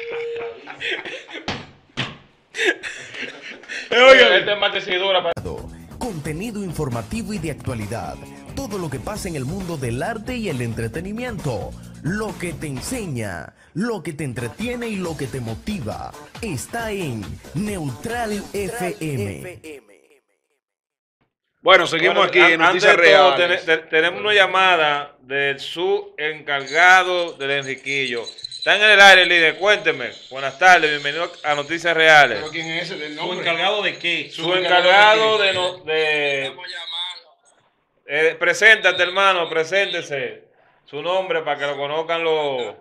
D: Oye,
A: Este es más tecidura para...
C: Contenido informativo y de actualidad. Todo lo que pasa en el mundo del arte y el entretenimiento. Lo que te enseña, lo que te entretiene y lo que te motiva. Está en Neutral F M.
D: bueno, seguimos
A: Bueno,
D: aquí en
A: an-
D: Noticias
A: antes de todo,
D: Reales.
A: tene- te- tenemos una llamada del subencargado del Enriquillo. Está en el aire, líder. Cuénteme. Buenas tardes, bienvenido a Noticias Reales.
D: ¿Pero quién es ese del
B: ¿Su
D: nombre?
B: encargado de qué?
A: Su encargado de... no- de eh, preséntate, hermano, preséntese. Su nombre para que lo conozcan los...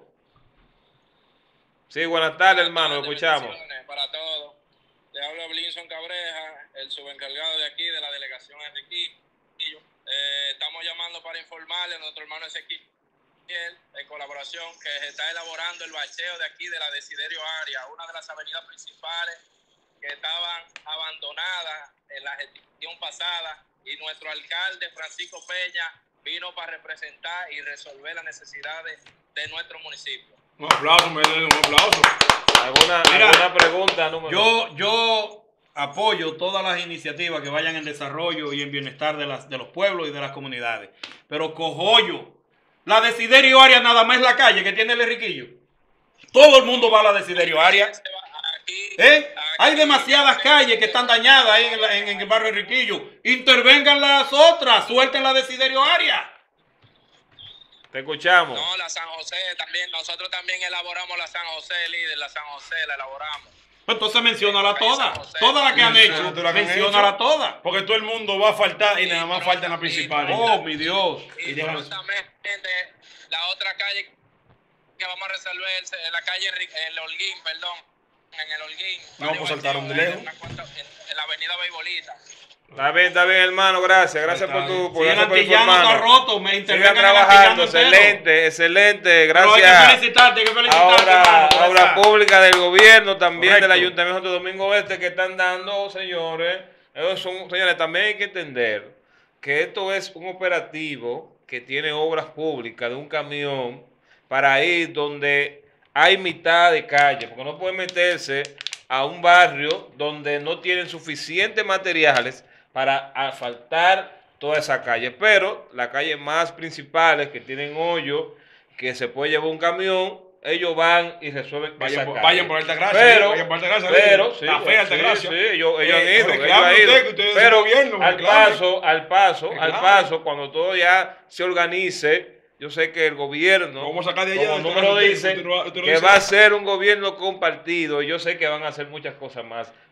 A: Sí, buenas tardes, hermano, lo escuchamos.
E: Bendiciones para todos. Le habla Blinson Cabreja, el subencargado de aquí de la delegación Enriquillo. Eh, estamos llamando para informarle a nuestro hermano Ezequiel, en colaboración, que se está elaborando el bacheo de aquí de la Desiderio Área, una de las avenidas principales que estaban abandonadas en la gestión pasada, y nuestro alcalde Francisco Peña vino para representar y resolver las necesidades de nuestro municipio.
D: Un aplauso, me den un aplauso.
A: ¿Alguna,
B: Mira,
A: alguna pregunta? Número?
B: Yo, yo apoyo todas las iniciativas que vayan en desarrollo y en bienestar de, las, de los pueblos y de las comunidades. Pero cojollo, la Desiderio Área nada más es la calle que tiene el Enriquillo. Todo el mundo va a la Desiderio Área.
E: Aquí,
B: ¿Eh?
E: aquí-
B: Hay demasiadas calles que están dañadas ahí en, la- en- en el barrio Enriquillo. Intervengan las otras, suelten la Desiderio Área.
A: Te escuchamos.
E: No, la San José también, nosotros también elaboramos la San José, líder, la San José la elaboramos.
B: Pues entonces menciónala toda.
E: San José.
B: Todas las que han hecho,
D: Menciona la que han
B: menciónala
D: hecho.
B: todas.
D: Porque todo el mundo va a faltar y nada más faltan las principales.
B: Oh, mi Dios.
E: Y
D: Y déjame-
E: justamente la otra calle que vamos a resolver es la calle Enri- el Holguín, perdón, en el Holguín.
D: No,
E: Barrio
D: pues saltaron de
E: Bacheo,
D: lejos.
E: en, una cuanta- en- en la avenida Beibolita.
A: Está bien, está bien, hermano, gracias. Gracias por tu... Por
B: Si el
A: gracias por
B: antillano está
A: informarnos.
B: roto, me
A: Sigan
B: intervengan en el
A: trabajando,
B: antillano entero.
A: excelente, excelente,
B: Pero hay que
A: gracias.
B: felicitarte, hay que felicitarte,
A: Ahora,
B: hermano, por
A: obra
B: esa-
A: pública del gobierno, también
B: Correcto.
A: del Ayuntamiento de Domingo Este, que están dando, señores. Esos son, señores, también hay que entender que esto es un operativo que tiene obras públicas de un camión para ir donde hay mitad de calle, porque no pueden meterse a un barrio donde no tienen suficientes materiales para asfaltar toda esa calle. Pero las calles más principales que tienen hoyo, que se puede llevar un camión, ellos van y resuelven
D: Vayan
A: esa
D: por-
A: calle.
D: vayan por Altagracia,
A: Pero,
D: vayan por Altagracia,
A: pero,
D: líder.
A: sí,
D: La fea Altagracia.
A: sí, sí, ellos, ellos
D: Eh,
A: han ido, ellos
D: reclame
A: han
D: usted,
A: ido.
D: que ustedes son
A: Pero
D: gobierno,
A: al
D: reclame.
A: paso, al paso, al
D: Reclame.
A: paso, cuando todo ya se organice, yo sé que el gobierno,
D: Vamos a sacar de allá
A: como
D: de
A: número
D: Altagracia,
A: dice,
D: usted lo- usted lo
A: que
D: dice.
A: va a ser un gobierno compartido. Yo sé que van a hacer muchas cosas más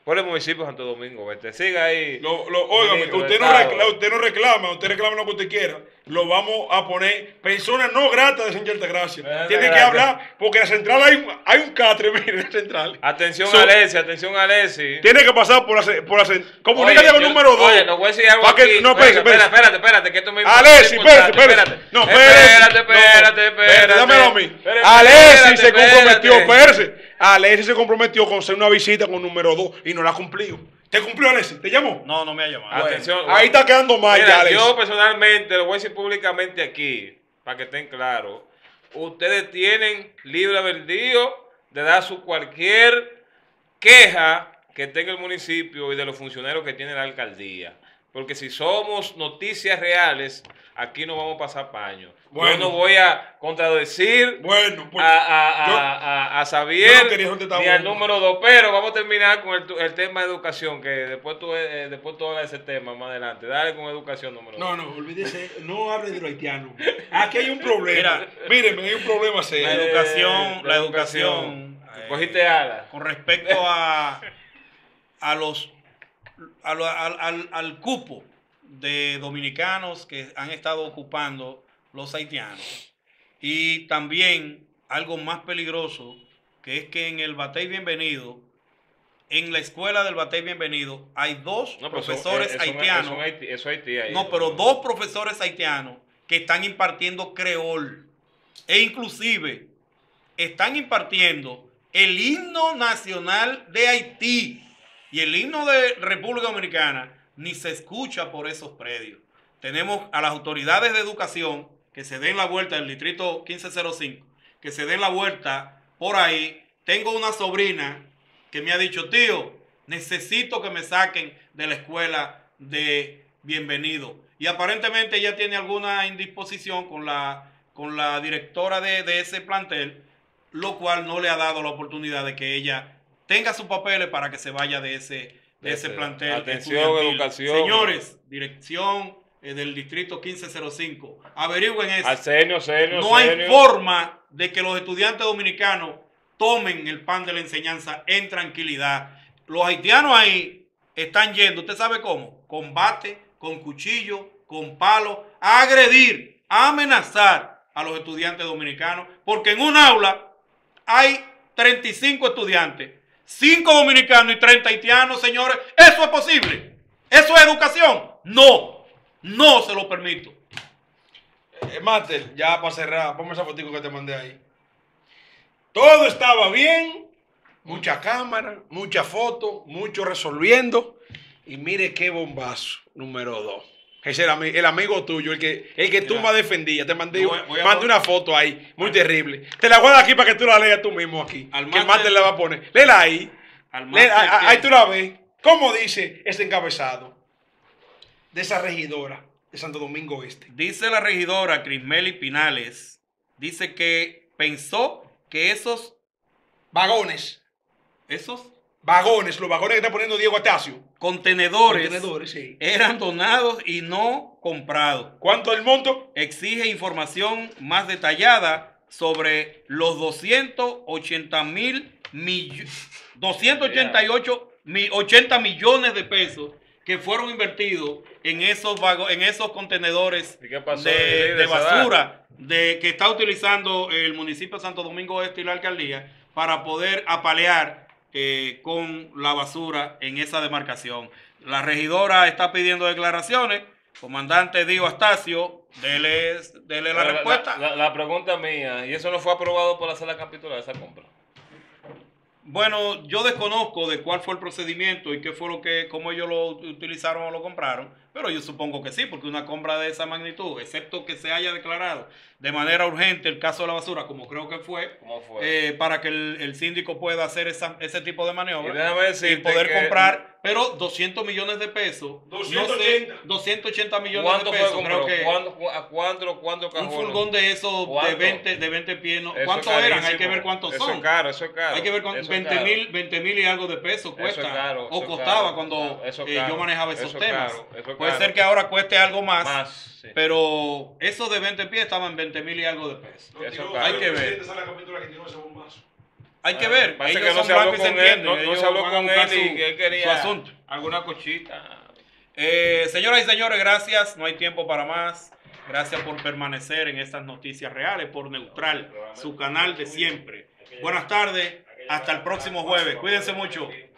A: por el municipio de Santo Domingo Este. Siga ahí.
D: Lo, lo, óigame,
A: ministro de
D: usted no,
A: Estado.
D: reclama, usted no reclama, usted reclama lo que usted quiera. Lo vamos a poner personas no gratas de San Gracia.
A: Eh,
D: Tiene que
A: gracias.
D: hablar, porque en la central hay, un- hay un catre, mire, en la central.
A: Atención
D: So-
A: a Alessi, atención a Alessi.
D: Tiene que pasar por la, ce- por la central.
A: Oye,
D: Comunícate con
A: yo-
D: número dos.
A: Oye, no voy a decir algo
D: Pa' que-
A: aquí.
D: no,
A: espérate,
D: espérate,
A: espérate, espérate, espérate, que esto me
D: Alessi, espérate,
A: importante,
D: espérate. No,
A: espérate,
D: espérate.
A: espérate,
D: No,
A: espérate.
D: Dámelo a mí.
A: Espérate,
D: Alessi
A: espérate,
D: se comprometió,
A: espérate.
D: espérese. Alessi se comprometió con hacer una visita con número dos y no la ha cumplido. ¿Te cumplió, Alessi? ¿Te llamó?
B: No, no me ha llamado.
A: Atención.
D: Ahí está quedando mal
A: Mira,
D: ya, Alessi.
A: yo personalmente, lo voy a decir públicamente aquí, para que estén claros. Ustedes tienen libre albedrío de dar su cualquier queja que tenga el municipio y de los funcionarios que tiene la alcaldía. Porque si somos noticias reales, aquí no vamos a pasar paño.
D: Bueno.
A: Yo no voy a contradecir
D: Bueno, pues.
A: a, a, a,
D: yo-
A: a, a
D: yo
A: Xavier
D: no quería soltar esta
A: ni al
D: bomba.
A: número dos, pero vamos a terminar con el, tu- el tema de educación, que después tú, eh, después tú hablas de ese tema más adelante. Dale con educación número
D: No,
A: dos.
D: no, olvídese, no hable de los haitianos. Aquí hay un problema.
B: Mira,
D: Mírenme, hay un problema
B: La
D: serio.
A: Eh,
B: educación,
A: la
B: la educación. eh,
A: Cogiste alas.
B: Con respecto a, a los a lo- al, al- al cupo de dominicanos que han estado ocupando los haitianos. Y también algo más peligroso, que es que en el Batey Bienvenido, en la escuela del Batey Bienvenido, hay dos
A: No, pero eso-
B: profesores
A: eh, eso-
B: haitianos.
A: Eso, es Haití, eso es Haití ahí.
B: No, pero dos profesores haitianos que están impartiendo creol e inclusive están impartiendo el himno nacional de Haití y el himno de República Dominicana ni se escucha por esos predios. Tenemos a las autoridades de educación que se den la vuelta del distrito quince cero cinco, que se den la vuelta por ahí. Tengo una sobrina que me ha dicho, tío, necesito que me saquen de la escuela de Bienvenido. Y aparentemente ella tiene alguna indisposición con la, con la directora de, de ese plantel, lo cual no le ha dado la oportunidad de que ella tenga sus papeles para que se vaya de ese, de ese
A: Ese,
B: plantel.
A: atención,
B: estudiantil.
A: educación.
B: Señores, dirección eh, del distrito quince cero cinco, averigüen eso.
A: Arsenio, Arsenio,
B: No hay
A: Arsenio.
B: forma de que los estudiantes dominicanos tomen el pan de la enseñanza en tranquilidad. Los haitianos ahí están yendo, ¿usted sabe cómo? Con bate, con cuchillo, con palo, a agredir, a amenazar a los estudiantes dominicanos, porque en un aula hay treinta y cinco estudiantes, cinco dominicanos y treinta haitianos, señores. ¿Eso es posible? ¿Eso es educación? No, no se lo permito.
D: Eh, Master, ya para cerrar, ponme esa fotico que te mandé ahí. Todo estaba bien, mucha cámara, mucha foto, mucho resolviendo. Y mire qué bombazo, número dos. Ese era mi- el amigo tuyo, el que, el que tú
B: Mira,
D: más defendías. Te mandé,
B: voy- voy a
D: mandé
B: pon-
D: una foto ahí, muy terrible. Te la voy a dar aquí para que tú la leas tú mismo aquí.
B: Al
D: que el
B: máster-
D: máster la va a poner. Léela ahí.
B: Al
D: Léela,
B: máster
D: a-
B: que-
D: ahí tú la ves. ¿Cómo dice ese encabezado de esa regidora de Santo Domingo Este?
B: Dice la regidora Crismeli Pinales, dice que pensó que esos,
D: Vagones.
B: esos
D: Vagones, los vagones que está poniendo Diego Atacio.
B: contenedores,
D: Contenedores, sí.
B: eran donados y no comprados.
D: ¿Cuánto es el monto?
B: Exige información más detallada sobre los doscientos ochenta mil doscientos ochenta y ocho mi- ochenta millones de pesos que fueron invertidos en esos vago- en esos contenedores
A: ¿Y qué pasó?
B: de,
A: Líder,
B: de
A: se va.
B: basura de que está utilizando el municipio de Santo Domingo Este y la alcaldía para poder apalear eh, con la basura en esa demarcación. La regidora está pidiendo declaraciones. Comandante Dio Astacio, dele, dele la
A: La-
B: respuesta.
A: La, la pregunta mía, ¿y eso no fue aprobado por la sala capitular, esa compra?
B: Bueno, yo desconozco de cuál fue el procedimiento y qué fue lo que, cómo ellos lo utilizaron o lo compraron, pero yo supongo que sí, porque una compra de esa magnitud, excepto que se haya declarado de manera urgente el caso de la basura, como creo que fue,
A: ¿Cómo fue?
B: eh, para que el, el síndico pueda hacer esa- ese tipo de
A: Y
B: maniobra
A: déjame
B: y
A: decirte
B: poder
A: que-
B: comprar, pero doscientos millones de pesos,
D: doscientos
B: no sé,
D: ochenta.
B: doscientos ochenta millones
A: ¿Cuánto
B: de
A: fue
B: pesos,
A: compró?
B: creo que
A: ¿Cuánto, cu- ¿A cuánto, cuánto
B: un
A: cajones?
B: furgón de esos de
A: ¿Cuánto?
B: veinte, de veinte pies, no-
A: Eso
B: ¿cuántos
A: es
B: eran? Hay
A: carísimo.
B: que ver cuántos
A: Eso
B: son.
A: es caro, eso es caro.
B: Hay que ver cuánto,
A: Eso es
B: veinte
A: caro.
B: mil, veinte mil y algo de pesos
A: Eso
B: cuesta.
A: es caro,
B: o
A: eso es
B: costaba
A: caro.
B: cuando
A: Eso es
B: eh,
A: caro,
B: yo manejaba esos
A: eso es
B: temas.
A: caro, eso es
B: Puede
A: caro.
B: ser que ahora cueste algo más,
A: Más, sí.
B: pero esos de veinte pies estaban en veinte mil y algo de pesos.
A: Eso
B: Hay
A: caro.
B: que ver. Hay que ver.
A: Parece
B: Ellos
A: que no
B: son
A: se habló
B: blancos y
A: con
B: se
A: él,
B: entienden.
A: no, no
B: Ellos
A: se habló
B: van a
A: con
B: buscar
A: él y
B: su-
A: que él
B: su
A: quería
B: asunto.
A: alguna cosita.
B: Eh, señoras y señores, gracias. No hay tiempo para más. Gracias por permanecer en estas noticias reales por Neutral, su canal de siempre. Buenas tardes. Hasta el próximo jueves. Cuídense mucho.